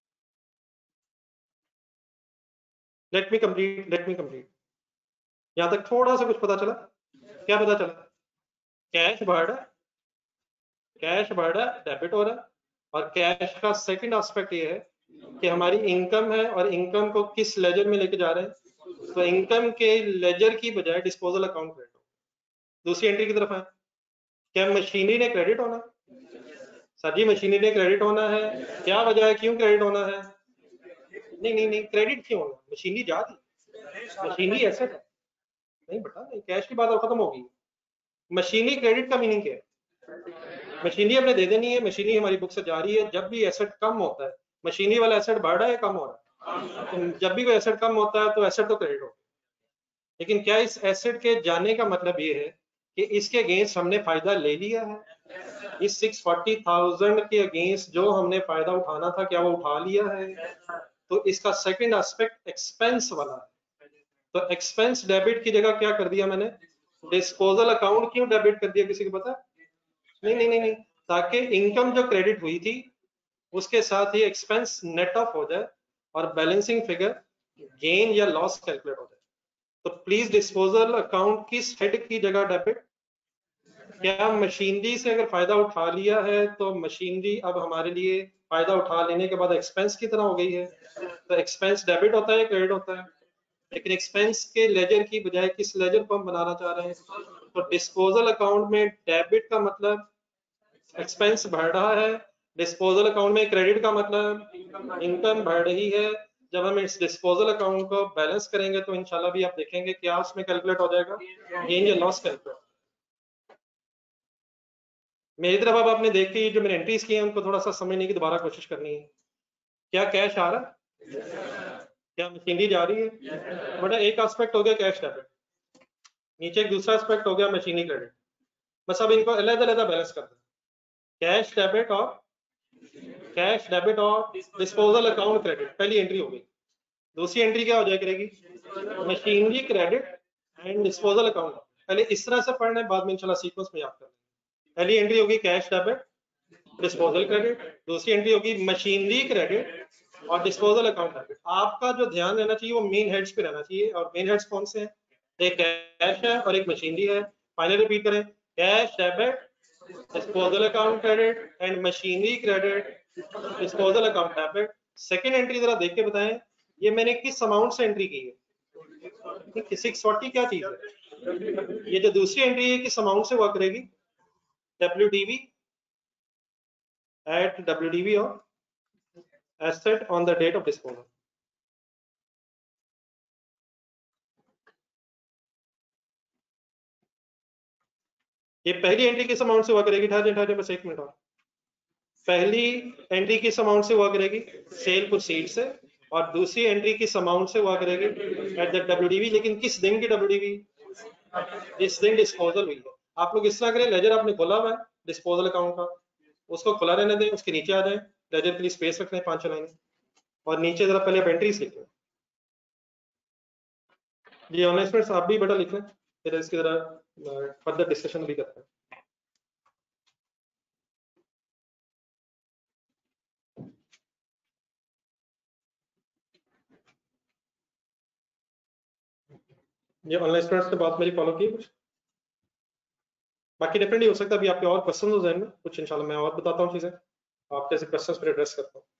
Let me complete let me complete यहां तक थोड़ा सा कुछ पता चला? क्या पता चला? कैश बढ़ रहा है, कैश बढ़ रहा है, डेबिट हो रहा है, और कैश का सेकंड एस्पेक्ट ये है कि हमारी इनकम है, और इनकम को किस लेजर में लेके जा रहे हैं? तो इनकम के लेजर की बजाय डिस्पोजल अकाउंट क्रेडिट हो। दूसरी एंट्री की तरफ है, क्या मशीनरी ने क्रेडिट होना? सर जी मशीनरी ने क्रेडिट होना है, क्या वजह है, क्यों क्रेडिट होना है? नहीं नहीं नहीं, क्रेडिट क्यों होना? मशीनरी जा रही, मशीनरी एसेट है। नहीं बेटा नहीं, कैश की बात अब खत्म होगी। मशीनरी क्रेडिट का मीनिंग क्या है? मशीनरी हमने दे देनी है, मशीनरी हमारी बुक से जा रही है। जब भी एसेट कम होता है, मशीनरी वाला एसेट बढ़ रहा है कम हो रहा है? तो जब भी कोई एसेट कम होता है तो एसेट तो क्रेडिट होगा। लेकिन क्या इस एसेट के जाने का मतलब ये है कि इसके अगेंस्ट हमने फायदा ले लिया है? इस सिक्स फोर्टी थाउजेंड के अगेंस्ट जो हमने फायदा उठाना था, क्या वो उठा लिया है? तो इसका सेकंड एस्पेक्ट एक्सपेंस वाला है। तो एक्सपेंस डेबिट की जगह क्या कर दिया मैंने? डिस्पोजल अकाउंट क्यों डेबिट कर दिया, किसी को पता? नहीं नहीं नहीं नहीं, ताकि इनकम जो क्रेडिट हुई थी उसके साथ ही एक्सपेंस नेट ऑफ हो जाए और बैलेंसिंग फिगर गेन या लॉस कैलकुलेट हो जाए। तो प्लीज डिस्पोजल अकाउंट किस हेड की जगह डेबिट? क्या मशीनरी से अगर फायदा उठा लिया है तो मशीनरी अब हमारे लिए फायदा उठा लेने के बाद एक्सपेंस की तरह हो गई है? तो एक्सपेंस डेबिट होता है, क्रेडिट होता है? लेकिन एक्सपेंस के लेजर की बजाय किस लेजर को हम बनाना चाह रहे हैं? तो डिस्पोजल अकाउंट में डेबिट का मतलब एक्सपेंस बढ़ रहा है, डिस्पोजल अकाउंट में क्रेडिट का मतलब इनकम बढ़ रही है। जब हम इस डिस्पोजल अकाउंट को बैलेंस करेंगे तो इंशाल्लाह भी आप देखेंगे क्या उसमें कैलकुलेट हो जाएगा, गेन या लॉस कैलकुलेट। मेरी तरफ अब आपने देख के जो मैंने एंट्रीज की हैं उनको थोड़ा सा समझने की दोबारा कोशिश करनी है। क्या कैश आ रहा है? क्या मशीनरी जा रही है? बड़ा एक एस्पेक्ट हो गया कैश डेबिट, नीचे एक दूसरा एस्पेक्ट हो गया मशीनरी क्रेडिट। बस अब इनको अलग अलग बैलेंस कर दें, कैश डेबिट और कैश डेबिट और डिस्पोजल अकाउंट क्रेडिट, पहली एंट्री हो गई। दूसरी एंट्री क्या हो जाए करेगी? Machinery credit and disposal account. पहले इस तरह से पढ़ना है, बाद में इंशाल्लाह सीक्वेंस में याद कर लेंगे। पहली एंट्री होगी कैश डेबिट डिस्पोजल क्रेडिट, दूसरी एंट्री होगी मशीनरी क्रेडिट और डिस्पोजल अकाउंट डेबिट। आपका जो ध्यान रहना चाहिए वो मेन हेड्स पे रहना चाहिए, और मेन हेड्स कौन से हैं? एक कैश है और एक मशीनरी है। फाइनल रिपीट करें, cash debit disposal account credit and machinery credit disposal account debit. Second entry जरा देख के बताएं, ये मैंने किस अमाउंट से एंट्री की है? सिक्स फोर्टी क्या चीज है? ये जो दूसरी एंट्री है किस अमाउंट से हुआ करेगी? W D B at W D V or asset on the date of disposal. ये पहली एंट्री किस अमाउंट से हुआ करेगी? ठहरे ठहरे बस एक मिनट और। पहली एंट्री किस अमाउंट से हुआ करेगी? सेल प्रोसीड से। और दूसरी एंट्री किस अमाउंट से हुआ करेगी? At the W D V. लेकिन किस दिन की डब्ल्यू डी वी? जिस दिन डिस्पोजल हुई है। आप लोग इस तरह करें, लेजर आपने खोला हुआ है डिस्पोजल अकाउंट का, उसको खुला रहने दें, उसके नीचे आ जाए, लेजर के लिए स्पेस रखने पांच लाइन, और नीचे जरा पहले आप एंट्रीज लिख लें। जी ऑनलाइन स्टूडेंट्स आप भी बेटा लिख लें, फिर इसकी जरा फर्दर डिस्कशन भी करते हैं। ये ऑनलाइन स्टूडेंट्स ने बात मेरी फॉलो की कुछ? बाकी डिफरेंट ही हो सकता है। अभी आपके और क्वेश्चन हो जहन में कुछ, इंशाल्लाह मैं और बताता हूँ चीजें, आप कैसे क्वेश्चंस पर एड्रेस करता हूँ।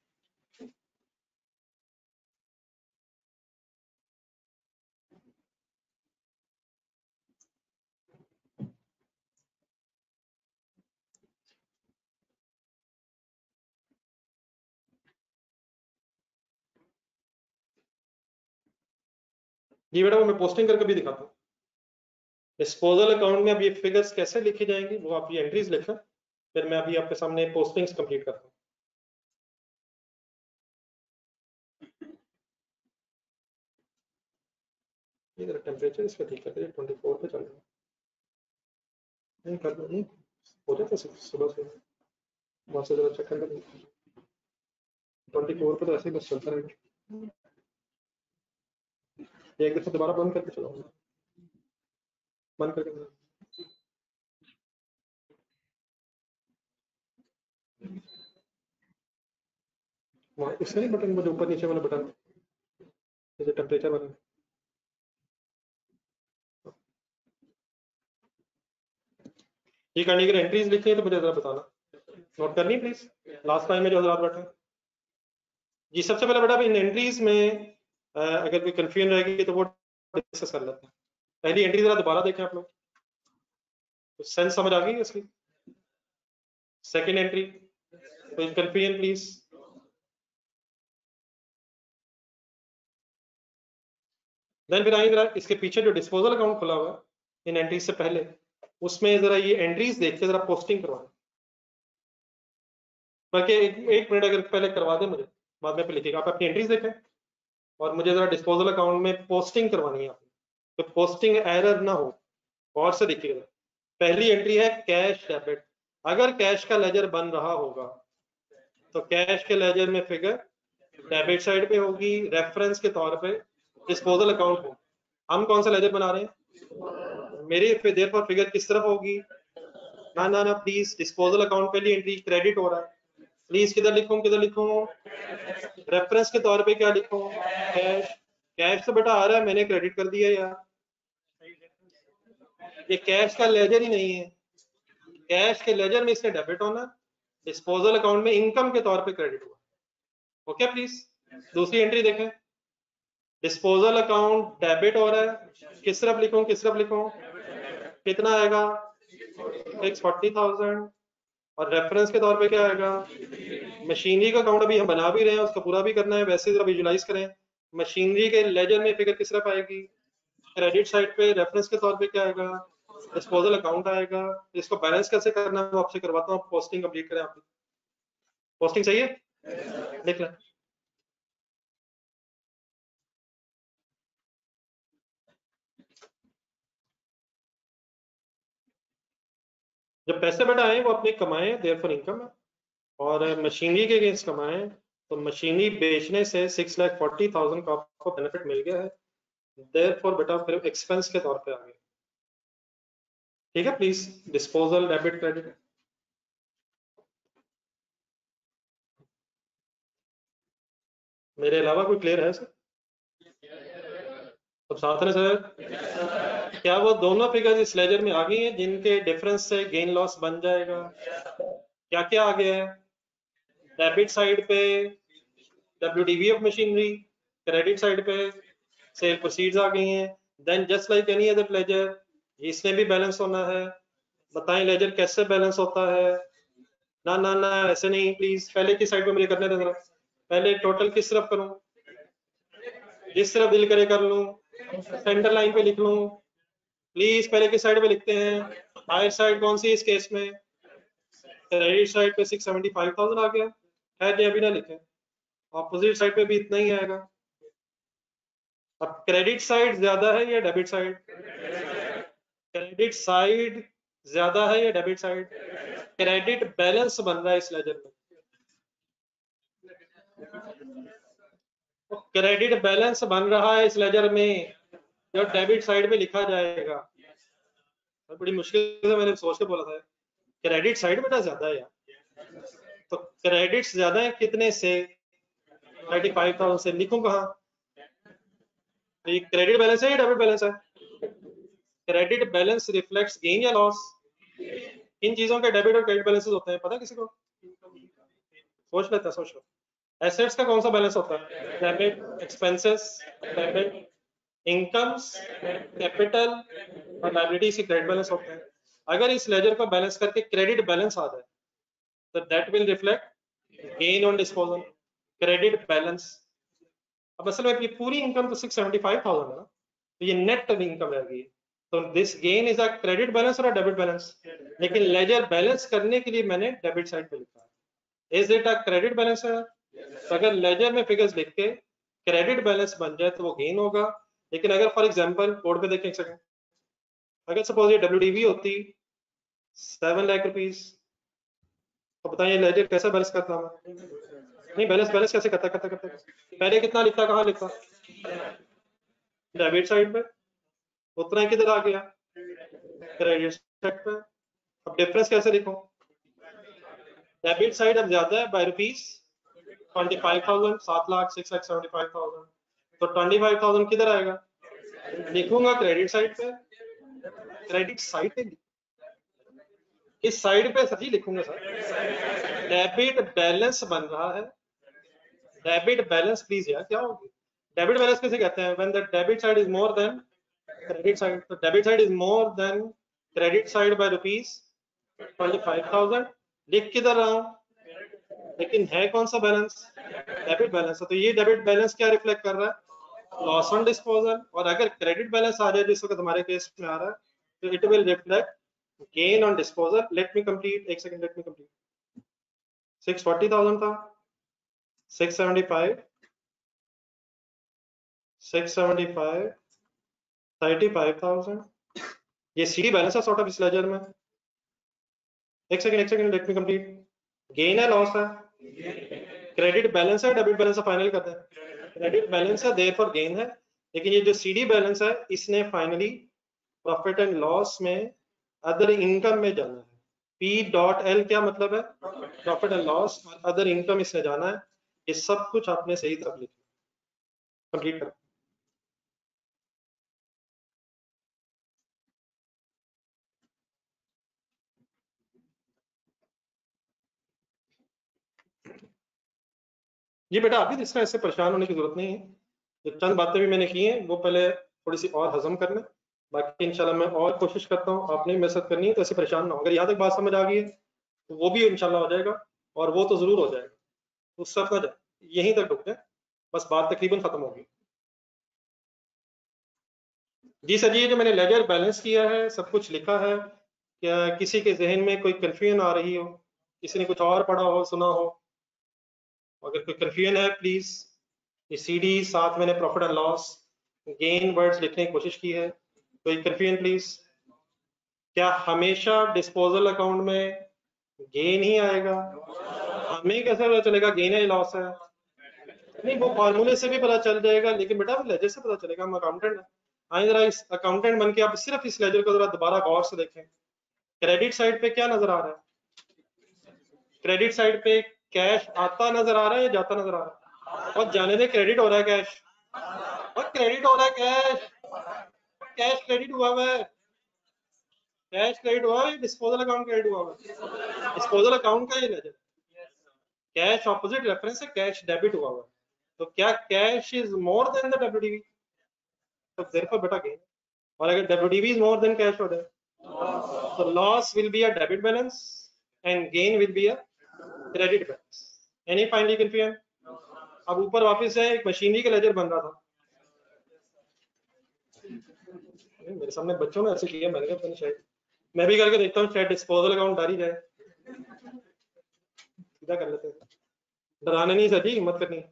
जी बेटा वो मैं पोस्टिंग करके भी दिखाता हूँ। डिस्पोजल अकाउंट में अब ये फिगर्स कैसे लिखी जाएंगी वो आप ये एंट्रीज लिखें, फिर मैं अभी आपके सामने पोस्टिंग्स कंप्लीट करता हूँ। ये जरा टेम्परेचर इसका ठीक करते हैं, ट्वेंटी फोर पे चल रहा है। नहीं कर दो, नहीं हो जाता सुबह से, वहाँ से जरा चेक कर लो। ट्वेंटी फोर पे तो ऐसे ही बस चलता रहेगा। एक दफा दोबारा बंद करके चलाओ, बंद करके वहाँ इससे नहीं बटन, वो जो ऊपर नीचे वाला बटन जैसे टेम्परेचर वाला, ये करने की एंट्रीज लिखी है तो मुझे जरा बताना, नोट करनी प्लीज, लास्ट टाइम में जो हजरात बैठे जी। सबसे पहले बेटा इन एंट्रीज में आ, अगर कोई कंफ्यूजन रहेगी तो वो डिस्कस कर लेते हैं। पहली एंट्री जरा दोबारा देखें आप लोग, तो सेंस समझ आ गई इसकी। सेकंड एंट्री, कोई कंफ्यूजन प्लीज। देन फिर आइए जरा इसके पीछे जो डिस्पोजल अकाउंट खुला हुआ है इन एंट्रीज से पहले, उसमें जरा ये एंट्रीज देख के जरा पोस्टिंग करवाएं, बल्कि एक, एक मिनट अगर पहले करवा दें मुझे, बाद में पे लिखिएगा। आप अपनी एंट्रीज देखें और मुझे जरा डिस्पोजल अकाउंट में पोस्टिंग करवानी है आपने, तो पोस्टिंग एरर ना हो, और से देखिएगा। पहली एंट्री है कैश डेबिट। अगर कैश का लेजर बन रहा होगा तो कैश के लेजर में फिगर डेबिट साइड पे होगी, रेफरेंस के तौर पे डिस्पोजल अकाउंट हो। हम कौन सा लेजर बना रहे हैं, मेरी देर पर फिगर किस तरफ होगी, ना ना ना प्लीज, डिस्पोजल अकाउंट पहली एंट्री क्रेडिट हो रहा है, प्लीज किधर लिखूं किधर लिखूं, रेफरेंस के तौर पे क्या लिखूं, कैश। कैश तो बेटा आ रहा है, मैंने क्रेडिट कर दिया यार, ये कैश का लेजर ही नहीं है, कैश के लेजर में इसने डेबिट होना, डिस्पोजल अकाउंट में इनकम के तौर पे क्रेडिट हुआ। ओके प्लीज, दूसरी एंट्री देखें, डिस्पोजल अकाउंट डेबिट हो रहा है, किस तरफ लिखूं किस तरफ लिखूं, कितना आएगा फिक्स फोर्टी थाउजेंड, और रेफरेंस के तौर पे क्या आएगा, मशीनरी का अकाउंट अभी हम बना भी रहे हैं, उसका पूरा भी करना है, वैसे जरा विजुलाइज करें। मशीनरी के लेजर में फिगर किस तरफ आएगी, क्रेडिट साइड पे, रेफरेंस के तौर पे क्या आएगा, डिस्पोजल अकाउंट आएगा। इसको बैलेंस कैसे करना है वो आपसे करवाता हूँ, पोस्टिंग कंप्लीट करें आप। पोस्टिंग सही है, देख लें। जब पैसे बेटा आए वो अपने कमाए, देयर फॉर इनकम है, और मशीनरी के अगेंस्ट कमाए, तो मशीनरी बेचने से सिक्स लाख फोर्टी थाउजेंड का आपको बेनिफिट मिल गया है, देयर फॉर बेटा फिर एक्सपेंस के तौर पे आ गया। ठीक है प्लीज, डिस्पोजल डेबिट क्रेडिट। मेरे अलावा कोई क्लियर है सर, सब साथ में सर? क्या वो दोनों फिगर्स इस लेजर में आ गई हैं जिनके डिफरेंस से गेन लॉस बन जाएगा? क्या क्या आ गया है, डेबिट साइड पे WDV of machinery, credit side पे सेल प्रोसीड्स आ गई हैं। Then just like any other ledger इसमें भी बैलेंस होना है। बताएं लेजर कैसे बैलेंस होता है? ना ना ना ऐसे नहीं प्लीज, पहले की साइड पे मुझे करने देना, पहले टोटल किस तरफ करूं, जिस तरफ दिल करे कर लूं, सेंटर लाइन पे लिख लूं, प्लीज पहले की साइड पे लिखते हैं। हायर साइड कौन सी इस केस में, क्रेडिट साइड पे सिक्स सेवेंटी फाइव थाउजेंड आ गया है, ये अभी ना लिखें, ऑपोजिट साइड पे भी इतना ही आएगा। अब क्रेडिट साइड ज्यादा है या डेबिट साइड, क्रेडिट साइड ज्यादा है या डेबिट साइड, क्रेडिट बैलेंस बन रहा है इस लेजर में, क्रेडिट बैलेंस बन रहा है इस लेजर में, जो डेबिट साइड में लिखा जाएगा। बड़ी मुश्किल से मैंने सोच के बोला था, क्रेडिट साइड बेटा ज्यादा है यार, तो क्रेडिट ज्यादा है कितने से, थर्टी फाइव थाउजेंड से, लिखूं कहाँ, तो ये क्रेडिट बैलेंस है या डेबिट बैलेंस है, क्रेडिट बैलेंस रिफ्लेक्ट्स गेन या लॉस, इन चीजों के डेबिट और क्रेडिट बैलेंसेस होते हैं, पता है किसी को? सोच लेते हैं, सोच लो। एसेट्स का कौन सा बैलेंस होता है? Debit, expenses, debit, incomes, capital और लायबिलिटीज की क्रेडिट बैलेंस होते हैं। अगर इस लेजर को बैलेंस करके क्रेडिट बैलेंस आ जाए तो that will reflect gain on disposal, credit balance. अब असल में ये पूरी इनकम तो सिक्स सेवेंटी फाइव थाउजेंड है ना, तो ये नेट इनकम रहेगी। तो this gain is a credit balance और डेबिट बैलेंस, लेकिन लेजर बैलेंस करने के लिए मैंने डेबिट साइड पे लिखा है। Is it a credit balance है? तो अगर लेजर में फिगर्स लिख के क्रेडिट बैलेंस बन जाए तो वो गेन होगा। लेकिन अगर फॉर एग्जांपल बोर्ड पे देखें एक सेकंड, अगर सपोज ये डब्ल्यूडीवी होती सेवन लाख रुपीस, तो बताइए लेजर कैसे बैलेंस करता मैं? नहीं, बैलेंस बैलेंस कैसे करता करता करता पहले कितना लिखता, कहाँ लिखता? डेबिट साइड पे, उतना ही किधर आ गया? क्रेडिट साइड पे। अब डिफरेंस कैसे लिखूं? डेबिट साइड अब ज्यादा है by rupees twenty five thousand, सात lakh six lakh seventy five thousand, तो ट्वेंटी फाइव थाउजेंड किधर आएगा? लिखूंगा क्रेडिट साइड पे, क्रेडिट साइड पे इस साइड पे सही लिखूंगा सर। डेबिट बैलेंस बन रहा है, डेबिट बैलेंस प्लीज यार क्या होगी? डेबिट बैलेंस कैसे कहते हैं? When the debit side is more than credit side. तो debit side is more than credit side by rupees twenty five thousand. लिख किधर रहा हूं? लेकिन है कौन सा बैलेंस? डेबिट बैलेंस है। तो ये डेबिट बैलेंस क्या रिफ्लेक्ट कर रहा है? Loss on disposal. और अगर क्रेडिट बैलेंस आ जाए जिस वक्त हमारे केस में आ रहा है, तो it will reflect gain on disposal. Let me complete, एक second, let me complete. Six forty thousand था, six seventy five, six seventy five, thirty five thousand, ये सीडी बैलेंस है सॉर्ट ऑफ इस लेजर में। एक सेकंड एक second let me complete. Gain है, loss है? क्रेडिट बैलेंस है, डेबिट बैलेंस है? फाइनल करते हैं। क्रेडिट बैलेंस है, देयरफॉर गेन है। लेकिन ये जो सीडी बैलेंस है इसने फाइनली प्रॉफिट एंड लॉस में अदर इनकम में जाना है। पी डॉट एल क्या मतलब है? प्रॉफिट एंड लॉस, और अदर इनकम इसने जाना है। ये सब कुछ आपने सही तरफ लिखा। कंप्लीट करो। ये बेटा आप भी इसमें ऐसे परेशान होने की जरूरत नहीं है। जो चंद बातें भी मैंने की हैं वो पहले थोड़ी सी और हजम कर लें, बाकी इंशाल्लाह मैं और कोशिश करता हूँ। आपने भी मेहनत करनी है तो ऐसे परेशान ना हो। अगर यहाँ तक बात समझ आ गई है तो वो भी इंशाल्लाह हो जाएगा, और वो तो जरूर हो जाएगा। उस सब ना जाए, यहीं तक रुक जाए, बस बात तकरीबन खत्म होगी। जी सर, ये जो मैंने लेजर बैलेंस किया है, सब कुछ लिखा है। क्या किसी के जहन में कोई कंफ्यूजन आ रही हो? किसी ने कुछ और पढ़ा हो, सुना हो? अगर कोई कंफ्यूजन है प्लीज। ये सीडी साथ मैंने profit and loss gain words लिखने की कोशिश की है। कोई कंफ्यूजन प्लीज? क्या हमेशा डिस्पोजल अकाउंट में गेन ही आएगा? हमें कैसे पता चलेगा गेन है लॉस है? नहीं, वो फॉर्मूले से भी पता चल जाएगा, लेकिन बेटा वो लेजर से पता चलेगा। हम अकाउंटेंट हैं। आइए जरा इस अकाउंटेंट बन के आप सिर्फ इस लेजर को जरा दोबारा गौर से देखें। क्रेडिट साइड पे क्या नजर आ रहा है? क्रेडिट साइड पे कैश आता नजर आ रहा है या जाता नजर आ रहा है? और जाने से क्रेडिट हो रहा है कैश, और क्रेडिट हो रहा है कैश, कैश क्रेडिट हुआ हुआ है, कैश क्रेडिट हुआ है, डिस्पोजल अकाउंट क्रेडिट हुआ हुआ है। डिस्पोजल अकाउंट का ये लेजर, कैश ऑपोजिट रेफरेंस है, कैश डेबिट हुआ हुआ है। तो क्या cash is more than the WDV? तो देयरफॉर बेटा गेन। और अगर WDV is more than cash हो जाए तो loss will be a debit balance and gain will be a credit balance. Any finally confusion? अब ऊपर वापस है, एक मशीनरी का लेजर बन रहा था। मेरे सामने बच्चों ने ऐसे किया, मैंने कहा शायद मैं भी करके देखता हूँ, शायद डिस्पोजल अकाउंट डाल ही जाए। सीधा कर लेते हैं, डराने नहीं सर जी, हिम्मत करनी।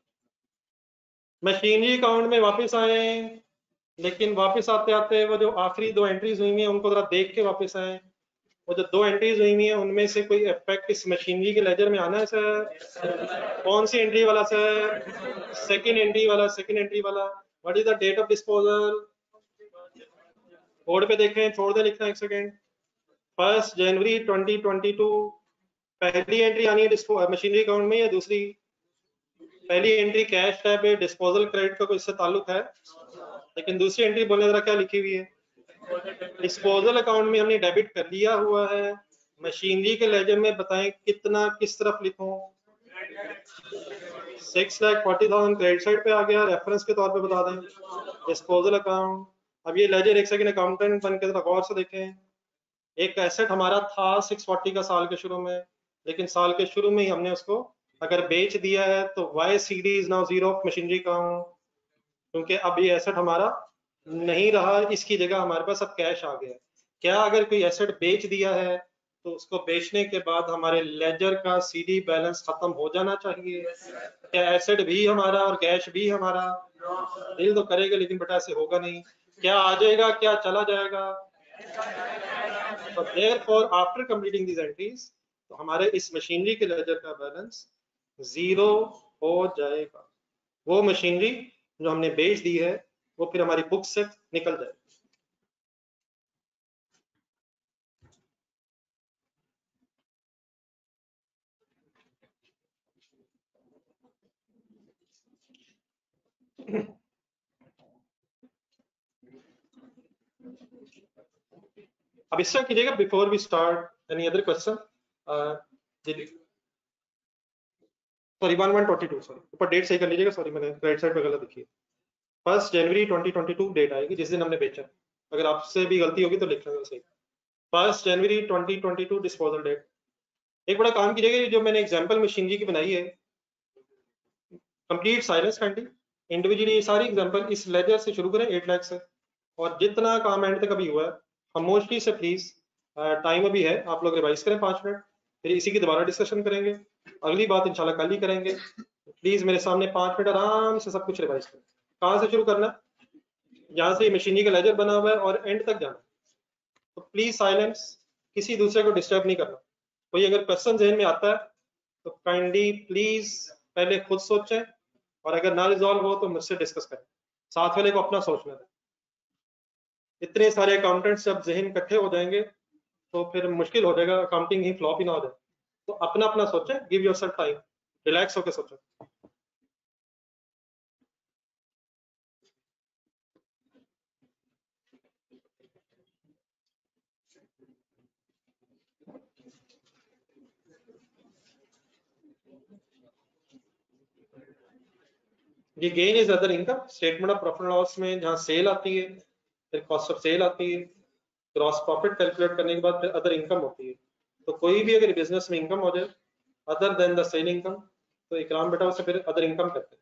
मशीनरी अकाउंट में वापस आए, लेकिन वापस आते आते वो जो आखिरी दो एंट्रीज हुई हैं उनको जरा देख के वापस आए। वो जो दो एंट्रीज हुई हैं उनमें से कोई इफेक्ट इस मशीनरी के लेजर में आना है सर? कौन सी एंट्री वाला सर? सेकंड एंट्री वाला, सेकंड एंट्री वाला। What is the date of disposal? Board पे देखें, छोड़ दे लिखना एक second. First January twenty twenty two. पहली एंट्री आनी है मशीनरी अकाउंट में या दूसरी? पहली एंट्री कैश है, डिस्पोजल क्रेडिट का कोई इससे ताल्लुक है, लेकिन दूसरी एंट्री बोलने जरा क्या लिखी हुई है? डिस्पोजल अकाउंट में हमने डेबिट कर लिया हुआ है। मशीनरी के लेजर में बताएं कितना किस तरफ लिखूं? Six lakh forty thousand credit side पे आ गया, रेफरेंस के तौर पे बता दें डिस्पोजल अकाउंट। अब ये लेजर एक सेकंड अकाउंटेंट बन के जरा गौर से देखें। एक एसेट हमारा था सिक्स फोर्टी का साल के शुरू में, लेकिन साल के शुरू में ही हमने उसको अगर बेच दिया है तो Y C D is now zero of machinery account, क्योंकि अब ये एसेट हमारा नहीं रहा, इसकी जगह हमारे पास अब कैश आ गया। क्या अगर कोई एसेट बेच दिया है तो उसको बेचने के बाद हमारे लेजर का सीडी बैलेंस खत्म हो जाना चाहिए? क्या एसेट भी हमारा और कैश भी हमारा? दिल तो करेगा लेकिन बेटा ऐसे होगा नहीं। क्या आ जाएगा, क्या चला जाएगा? तो therefore after completing these entries तो हमारे इस मशीनरी के लेजर का बैलेंस जीरो हो जाएगा। वो मशीनरी जो हमने बेच दी है वो फिर हमारी बुक से निकल जाएगी। अब इस तरह कीजिएगा, before we start any other question, sorry one one twenty two, sorry ऊपर डेट सही कर लीजिएगा, सॉरी मैंने राइट साइड पे गलत लिखी है। First January twenty twenty two date आएगी जिस दिन हमने बेचा। अगर आपसे भी गलती होगी तो लिख लेना सही। First January twenty twenty two disposal date. एक बड़ा काम कीजिएगा, जो मैंने एग्जांपल मशीनरी की बनाई है, कंप्लीट साइलेंस काइंडली, इंडिविजुअली सारी एग्जांपल इस लेजर से शुरू करें एट लाख से, और जितना काम एंड तक अभी हुआ है खामोशी से प्लीज, टाइम अभी है, आप लोग रिवाइज करें पाँच मिनट, फिर इसी की दोबारा डिस्कशन करेंगे। अगली बात इंशाल्लाह कल ही करेंगे। प्लीज मेरे सामने पाँच मिनट आराम से सब कुछ रिवाइज करें। कहाँ से शुरू करना है? यहाँ से मशीनरी का लेजर बना हुआ है और एंड तक जाना, तो प्लीज साइलेंस, किसी दूसरे को डिस्टर्ब नहीं करना। कोई अगर क्वेश्चन जहन में आता है तो काइंडली प्लीज पहले खुद सोचें, और अगर ना रिजॉल्व हो तो मुझसे डिस्कस करें, साथ वाले को अपना सोचना है। इतने सारे अकाउंटेंट्स जब जहन इकट्ठे हो जाएंगे तो फिर मुश्किल हो जाएगा, अकाउंटिंग ही फ्लॉप ही ना हो जाए। तो अपना अपना सोचें, गिव योरसेल्फ टाइम, रिलैक्स होकर सोचें। ये gain is other income, statement of profit loss में जहां सेल आती है, फिर कॉस्ट ऑफ सेल आती है, ग्रॉस प्रॉफिट कैलकुलेट करने के बाद फिर अदर इनकम होती है। तो कोई भी अगर बिजनेस में इनकम हो जाए other than the sale income, तो इकराम बेटा उसे फिर अदर इनकम करते हैं।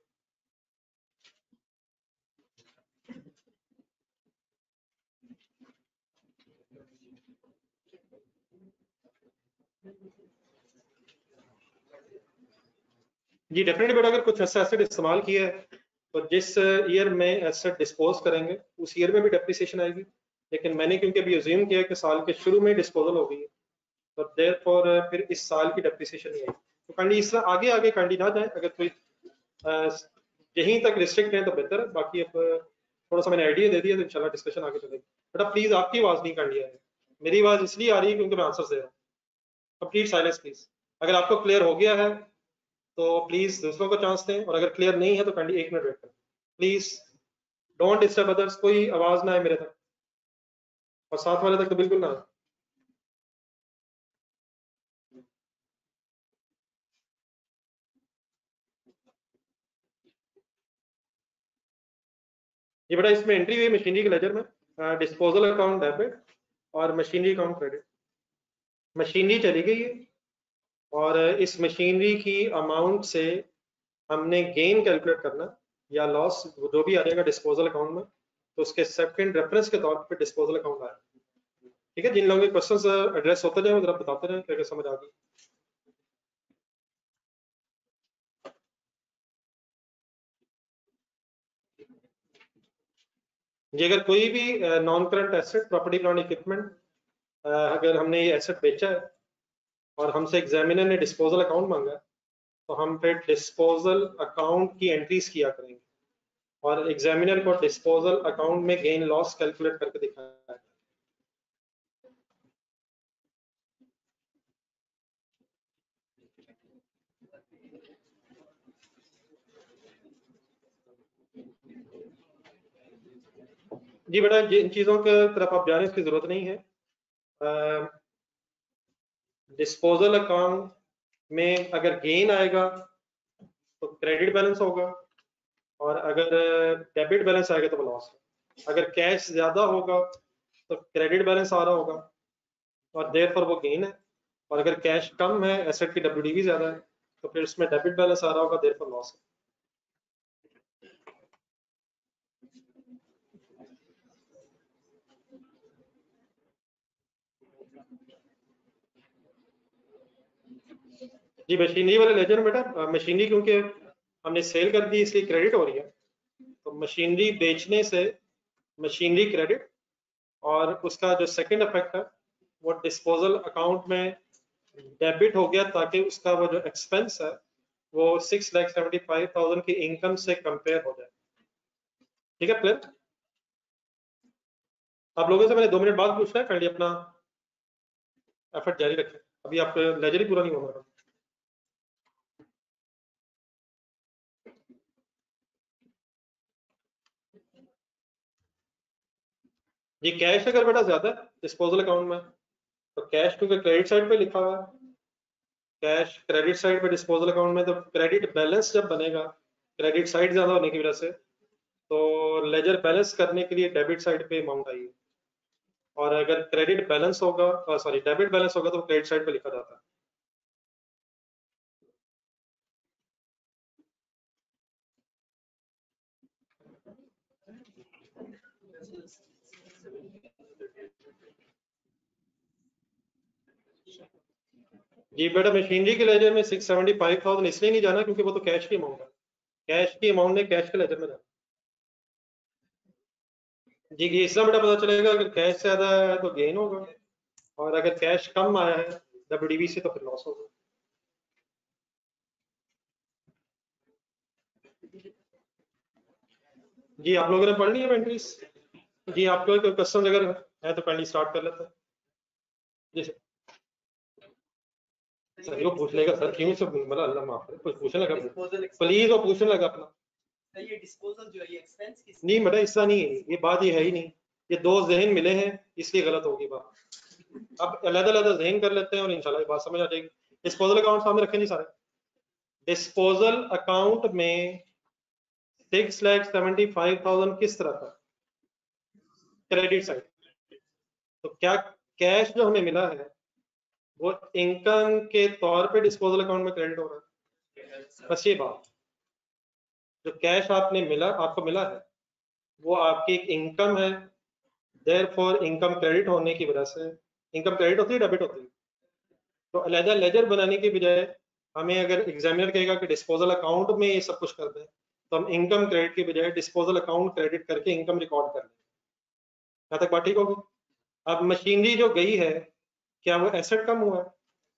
जी डेफिनेटली बेटा, अगर कुछ ऐसा एसेट इस्तेमाल किया है तो जिस ईयर में एसेट डिस्पोज करेंगे उस ईयर में भी डेप्रिसिएशन आएगी, लेकिन मैंने क्योंकि अभी अज्यूम किया कि साल के शुरू में डिस्पोजल हो गई है तो देयरफॉर फिर इस साल की डेप्रिसिएशन नहीं आएगी। तो काइंडली इस तरह आगे आगे काइंडली ना जाए, अगर कोई यहीं तक रिस्ट्रिक्ट है तो बेहतर है। बाकी अब थोड़ा सा मैंने आइडिया दे दिया तो इंशाल्लाह डिस्कशन आगे चलेगी। बेटा प्लीज आपकी आवाज नहीं काट लिया है, मेरी आवाज इसलिए आ रही है क्योंकि मैं आंसर दे रहा हूँ। Complete silence please. अगर आपको क्लियर हो गया है तो प्लीज दूसरों को चांस दें, और अगर क्लियर नहीं है तो काइंडली एक मिनट वेट करें प्लीज। डोंट डिस्टर्ब अदर्स, कोई आवाज ना आए मेरे तक और साथ वाले तक तो बिल्कुल ना आए। ये बेटा इसमें एंट्री हुई मशीनरी के लेजर में, डिस्पोजल अकाउंट डेबिट और मशीनरी अकाउंट क्रेडिट। मशीनरी चली गई है और इस मशीनरी की अमाउंट से हमने गेन कैलकुलेट करना या लॉस जो भी आ जाएगा डिस्पोजल अकाउंट में, तो उसके सेकंड रेफरेंस के तौर पे डिस्पोजल अकाउंट आया। ठीक है, जिन लोगों के क्वेश्चंस एड्रेस होते जाए जरा बताते रहे क्या समझ आ गई। ये अगर कोई भी non current asset, property plant equipment, अगर हमने ये एसेट बेचा है और हमसे एग्जामिनर ने डिस्पोजल अकाउंट मांगा है तो हम फिर डिस्पोजल अकाउंट की एंट्रीज किया करेंगे और एग्जामिनर को डिस्पोजल अकाउंट में गेन लॉस कैलकुलेट करके दिखाया है। जी बेटा इन चीजों की तरफ आप जाने की जरूरत नहीं है। डिस्पोजल अकाउंट में अगर गेन आएगा तो क्रेडिट बैलेंस होगा, और अगर डेबिट बैलेंस आएगा तो लॉस है। अगर कैश ज्यादा होगा तो क्रेडिट बैलेंस आ रहा होगा और देर पर वो गेन है, और अगर कैश कम है, एसेट की डब्ल्यूडीवी ज्यादा है, तो फिर उसमें डेबिट बैलेंस आ रहा होगा, देर पर लॉस है। जी मशीनरी वाले लेजर में बेटा, मशीनरी क्योंकि हमने सेल कर दी इसलिए क्रेडिट हो रही है, तो मशीनरी बेचने से मशीनरी क्रेडिट, और उसका जो सेकंड इफेक्ट है वो डिस्पोजल अकाउंट में डेबिट हो गया, ताकि उसका वो जो एक्सपेंस है वो six lakh seventy five thousand की इनकम से कंपेयर हो जाए। ठीक है क्लियर? आप लोगों से मैंने दो मिनट बाद पूछना है, पहले अपना एफर्ट जारी रखें, अभी आप लेजर ही पूरा नहीं होगा। जी कैश अगर बेटा ज्यादा है डिस्पोजल अकाउंट में, तो कैश क्योंकि क्रेडिट साइड पे लिखा हुआ है, कैश क्रेडिट साइड पे डिस्पोजल अकाउंट में, तो क्रेडिट बैलेंस जब बनेगा क्रेडिट साइड ज्यादा होने की वजह से, तो लेजर बैलेंस करने के लिए डेबिट साइड पे अमाउंट आई है, और अगर क्रेडिट बैलेंस होगा, सॉरी डेबिट बैलेंस होगा, तो क्रेडिट साइड पे लिखा जाता है। जी बेटा मशीनरी के लेजर में सिक्स सेवेंटी फाइव थाउजेंड इसलिए नहीं जाना क्योंकि वो तो कैश की अमाउंट है, कैश की अमाउंट ने कैश के लेजर में जाना। जी ये इसलिए बेटा पता चलेगा अगर कैश ज्यादा है तो गेन होगा, और अगर कैश कम आया है डब्ल्यूडीवी से तो फिर लॉस होगा। जी आप लोगों ने पढ़ ली है एंट्रीज? जी आपको कोई क्वेश्चन अगर है तो पहले स्टार्ट कर लेते हैं। जी सर वो पूछ लेगा सर, क्यों सब मतलब अल्लाह माफ करे, कुछ पूछने लगा प्लीज, वो पूछने लगा अपना। ये डिस्पोजल जो है ये एक्सपेंस किस नहीं बेटा ऐसा नहीं है, ये बात ये है ही नहीं, ये दो जहन मिले हैं इसलिए गलत होगी बात। अब अलग अलग जहन कर लेते हैं और इंशाल्लाह ये बात समझ आ जाएगी। डिस्पोजल अकाउंट सामने रखे नहीं सारे। डिस्पोजल अकाउंट में six lakh seventy five thousand किस तरह का क्रेडिट साइड, तो क्या कैश जो हमें मिला है वो इनकम के तौर पे डिस्पोजल अकाउंट में क्रेडिट हो रहा है? बस ये बात, जो कैश आपने मिला आपको मिला है वो आपकी एक इनकम है, देयरफॉर इनकम क्रेडिट होने की वजह से, इनकम क्रेडिट होती है डेबिट होती है, तो अलहदा लेजर बनाने की बजाय हमें अगर एग्जामिनर कहेगा कि डिस्पोजल अकाउंट में ये सब कुछ कर दें, तो हम इनकम क्रेडिट की बजाय डिस्पोजल अकाउंट क्रेडिट करके इनकम रिकॉर्ड कर लें। यहाँ तक बात ठीक होगी? अब मशीनरी जो गई है क्या वो एसेट कम हुआ है?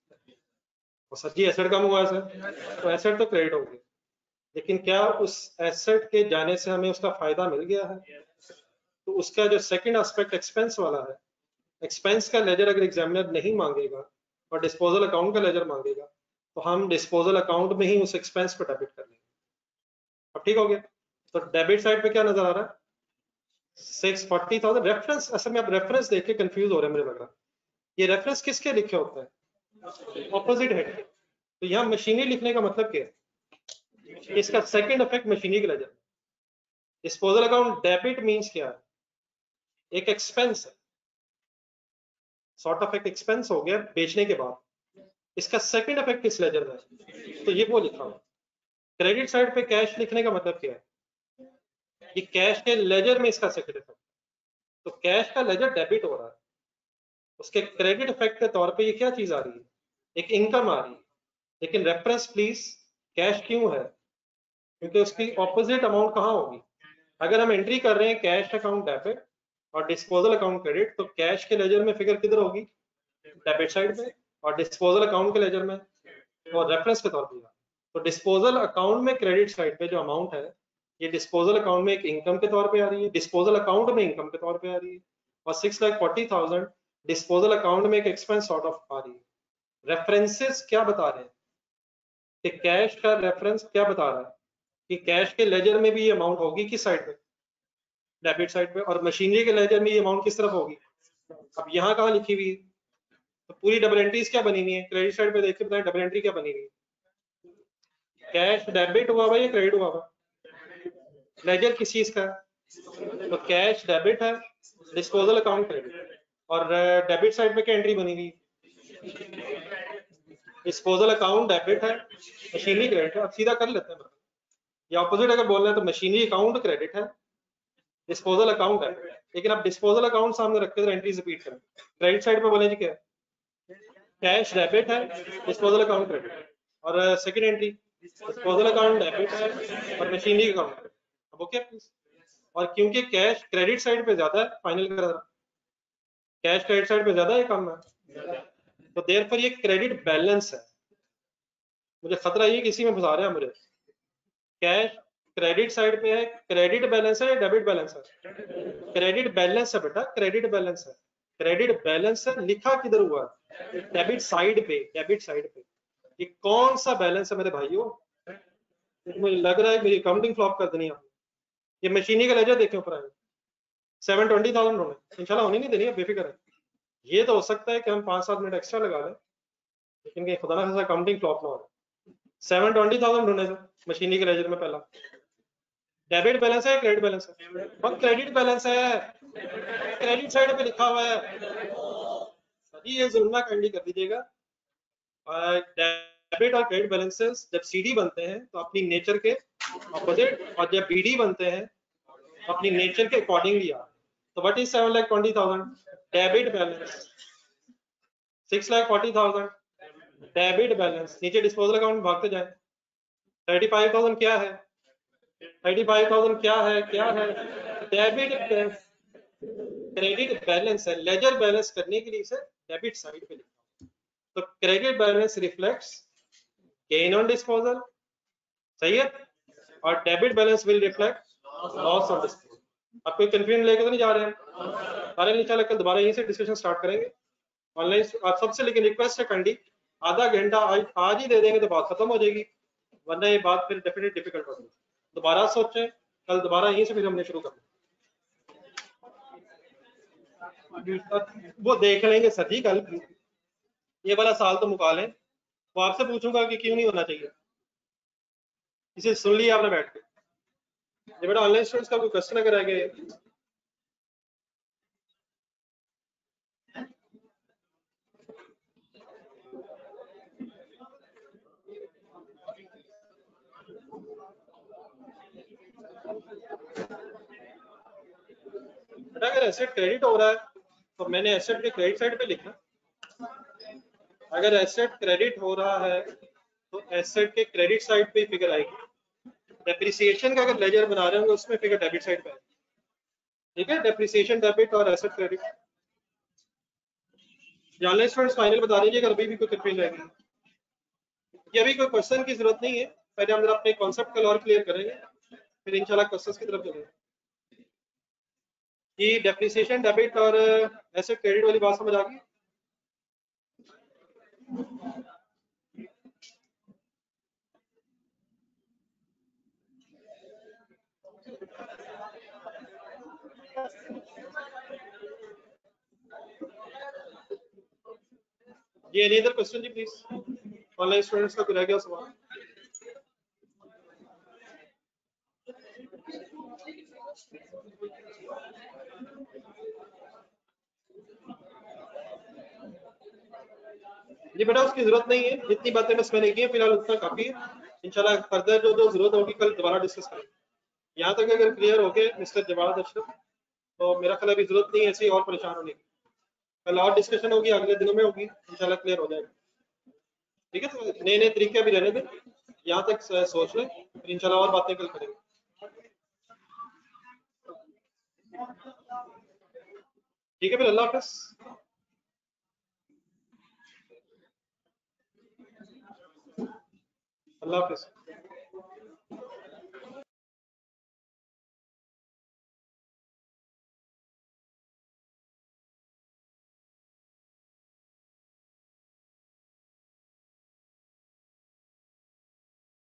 और सच्ची एसेट कम हुआ है सर, तो एसेट तो क्रेडिट होगी, लेकिन क्या उस एसेट के जाने से हमें उसका फायदा मिल गया है? तो उसका जो सेकंड एस्पेक्ट एक्सपेंस वाला है, एक्सपेंस का लेजर अगर एग्जामिनर नहीं मांगेगा और डिस्पोजल अकाउंट का लेजर मांगेगा, तो हम डिस्पोजल अकाउंट में ही उस एक्सपेंस को डेबिट कर लेंगे। अब ठीक हो गया? तो डेबिट साइड पे क्या नजर आ रहा है? सिक्स फोर्टी थाउजेंड रेफरेंस, असल में आप रेफरेंस देख के कंफ्यूज हो रहे हैं मुझे लग रहा है। ये रेफरेंस किसके लिखे होते हैं? Opposite head. तो यहाँ मशीनरी लिखने का मतलब क्या है? इसका सेकंड इफेक्ट मशीनरी के ledger. Disposal account debit means क्या है? एक एक्सपेंस है, सॉर्ट ऑफ एक एक्सपेंस हो गया बेचने के बाद। इसका सेकंड इफेक्ट किस लेजर में है? तो ये वो लिखा हुआ। क्रेडिट साइड पे कैश लिखने का मतलब क्या है? कि कैश के लेजर में इसका सेकंड इफेक्ट, तो कैश का लेजर डेबिट हो रहा है, उसके क्रेडिट इफेक्ट के तौर पे ये क्या चीज आ रही है? एक इनकम आ रही है। लेकिन रेफरेंस प्लीज कैश क्यों है? क्योंकि उसकी ऑपोजिट अमाउंट कहाँ होगी? अगर हम एंट्री कर रहे हैं कैश अकाउंट डेबिट और डिस्पोजल अकाउंट क्रेडिट, तो कैश के लेजर में फिगर किधर होगी? डेबिट साइड पे, और डिस्पोजल अकाउंट के लेजर में और रेफरेंस के तौर पर। तो डिस्पोजल अकाउंट में क्रेडिट साइड पे जो अमाउंट है, ये डिस्पोजल अकाउंट में एक इनकम के तौर पे आ रही है, डिस्पोजल अकाउंट में इनकम के तौर पे आ रही है, और six lakh forty thousand disposal account में एक एक्सपेंस सॉर्ट ऑफ आ रही है। रेफरेंसेस क्या बता रहे हैं कि कैश का रेफरेंस क्या बता रहा है कि कैश के लेजर में भी ये अमाउंट होगी किस साइड पे? डेबिट साइड पे, और मशीनरी के लेजर में ये अमाउंट किस तरफ होगी? अब यहाँ कहाँ लिखी हुई है? तो पूरी डबल एंट्रीज क्या बनी हुई है? क्रेडिट साइड पे देखिए बताएं डबल एंट्री क्या बनी हुई है? कैश डेबिट हुआ हुआ या क्रेडिट हुआ हुआ? लेजर किस चीज का है? तो कैश डेबिट है, डिस्पोजल अकाउंट क्रेडिट, और डेबिट साइड पे क्या एंट्री बनी हुई? डिस्पोजल अकाउंट डेबिट है, मशीनरी क्रेडिट है। अब सीधा कर लेते हैं, या ऑपोजिट अगर बोल रहे हैं तो मशीनरी अकाउंट क्रेडिट है, डिस्पोजल अकाउंट है। लेकिन अब डिस्पोजल अकाउंट सामने रख के एंट्रीज रिपीट करें। क्रेडिट साइड पे बोले जी क्या है? कैश डेबिट है, डिस्पोजल अकाउंट क्रेडिट है, और second entry disposal account debit है और मशीनरी अकाउंट। अब ओके प्लीज। और क्योंकि कैश क्रेडिट साइड पे ज्यादा है, फाइनल कर कैश क्रेडिट साइड पे ज्यादा है कम है, तो देयरफॉर ये क्रेडिट बैलेंस है। मुझे खतरा ये किसी में फंसा रहा है मुझे। कैश क्रेडिट साइड पे है, क्रेडिट बैलेंस है या डेबिट बैलेंस है? क्रेडिट बैलेंस है बेटा, क्रेडिट बैलेंस है। क्रेडिट बैलेंस है, लिखा किधर हुआ? डेबिट साइड पे, डेबिट साइड पे। ये कौन सा बैलेंस है मेरे भाइयों? मुझे लग रहा है मेरी अकाउंटिंग फ्लॉप कर देनी आपने। ये मशीनी का लेजर देखें ऊपर आए, सेवन ट्वेंटी थाउजेंड होने, इंशाल्लाह होने नहीं देनी है, बेफिक्र है। ये तो हो सकता है कि हम पांच सात मिनट एक्स्ट्रा लगा लें, लेकिन खुदा ना खासा अकाउंटिंग फ्लॉप ना हो। सेवन ट्वेंटी थाउजेंड होने से मशीनी के लेजर में पहला डेबिट बैलेंस है, क्रेडिट बैलेंस है? और क्रेडिट बैलेंस है, क्रेडिट साइड पे लिखा हुआ है। ये जरूर ना काइंडली कर दीजिएगा। डेबिट और क्रेडिट बैलेंसेस जब सीडी बनते हैं तो अपनी नेचर के ऑपोजिट, और जब बीडी बनते हैं तो अपनी नेचर के अकॉर्डिंगली आ। तो what is seven lakh twenty thousand? Debit balance. Six lakh forty thousand debit balance. नीचे डिस्पोजल अकाउंट भागते जाए। थर्टी फाइव थाउजेंड क्या है? थर्टी फाइव थाउजेंड क्या है? क्या है? डेबिट क्रेडिट बैलेंस है। लेजर बैलेंस करने के लिए इसे डेबिट साइड पे लिखा। तो credit balance reflects gain on disposal, सही है, और debit balance will reflect loss on disposal. आप कोई कंफ्यूजन लेके तो नहीं जा रहे हैं? सारे इंशाल्लाह कल दोबारा यहीं से डिस्कशन स्टार्ट करेंगे ऑनलाइन। आप सबसे लेकिन रिक्वेस्ट है कंडी, आधा घंटा आज आज ही दे देंगे तो बात खत्म हो जाएगी, वरना ये बात फिर डेफिनेटली डिफिकल्ट होगी। दोबारा सोचें, कल दोबारा यहीं से फिर हमने शुरू करना। वो देख लेंगे सर जी कल, ये वाला साल तो मुका लें। वो आपसे पूछूंगा कि क्यों नहीं होना चाहिए, इसे सुन लिया आपने बैठ के। ये बेटा ऑनलाइन स्टूडेंट्स का कोई क्वेश्चन अगर आगे? बेटा अगर एसेट क्रेडिट हो रहा है तो मैंने एसेट के क्रेडिट साइड पे लिखा। अगर एसेट क्रेडिट हो रहा है तो एसेट के क्रेडिट साइड पे फिगर आएगी। डेप्रिसिएशन का अगर लेजर बना रहे होंगे उसमें फिगर डेबिट साइड पे है, ठीक है? डेप्रिसिएशन डेबिट और asset credit. Online students final बता दीजिए अगर अभी भी कोई कंफ्यूजन रहेगी। ये अभी कोई क्वेश्चन की जरूरत नहीं है, पहले हम अपने कॉन्सेप्ट कल और क्लियर करेंगे, फिर इंशाल्लाह क्वेश्चंस की तरफ चलेंगे। कि डेप्रिसिएशन डेबिट और एसेट क्रेडिट वाली बात समझ आ गई? जी एनी अदर क्वेश्चन जी प्लीज, ऑनलाइन स्टूडेंट्स का कोई रह गया सवाल? जी बेटा उसकी जरूरत नहीं है, जितनी बातें बस मैंने की है फिलहाल उतना काफी है। इंशाल्लाह फर्दर जो जो जरूरत होगी कल दोबारा डिस्कस करेंगे। यहाँ तक अगर क्लियर हो गए मिस्टर जवाद अशरफ, तो मेरा ख्याल अभी जरूरत नहीं है ऐसी और परेशान होने की। कल और डिस्कशन होगी, अगले दिनों में होगी, इंशाल्लाह क्लियर हो जाएगा। ठीक है, तो नए नए तरीके भी रहने दें, यहाँ तक सोच लें, फिर इंशाल्लाह और बातें कल करेंगे। ठीक है, फिर अल्लाह हाफिज। अल्लाह हाफिज।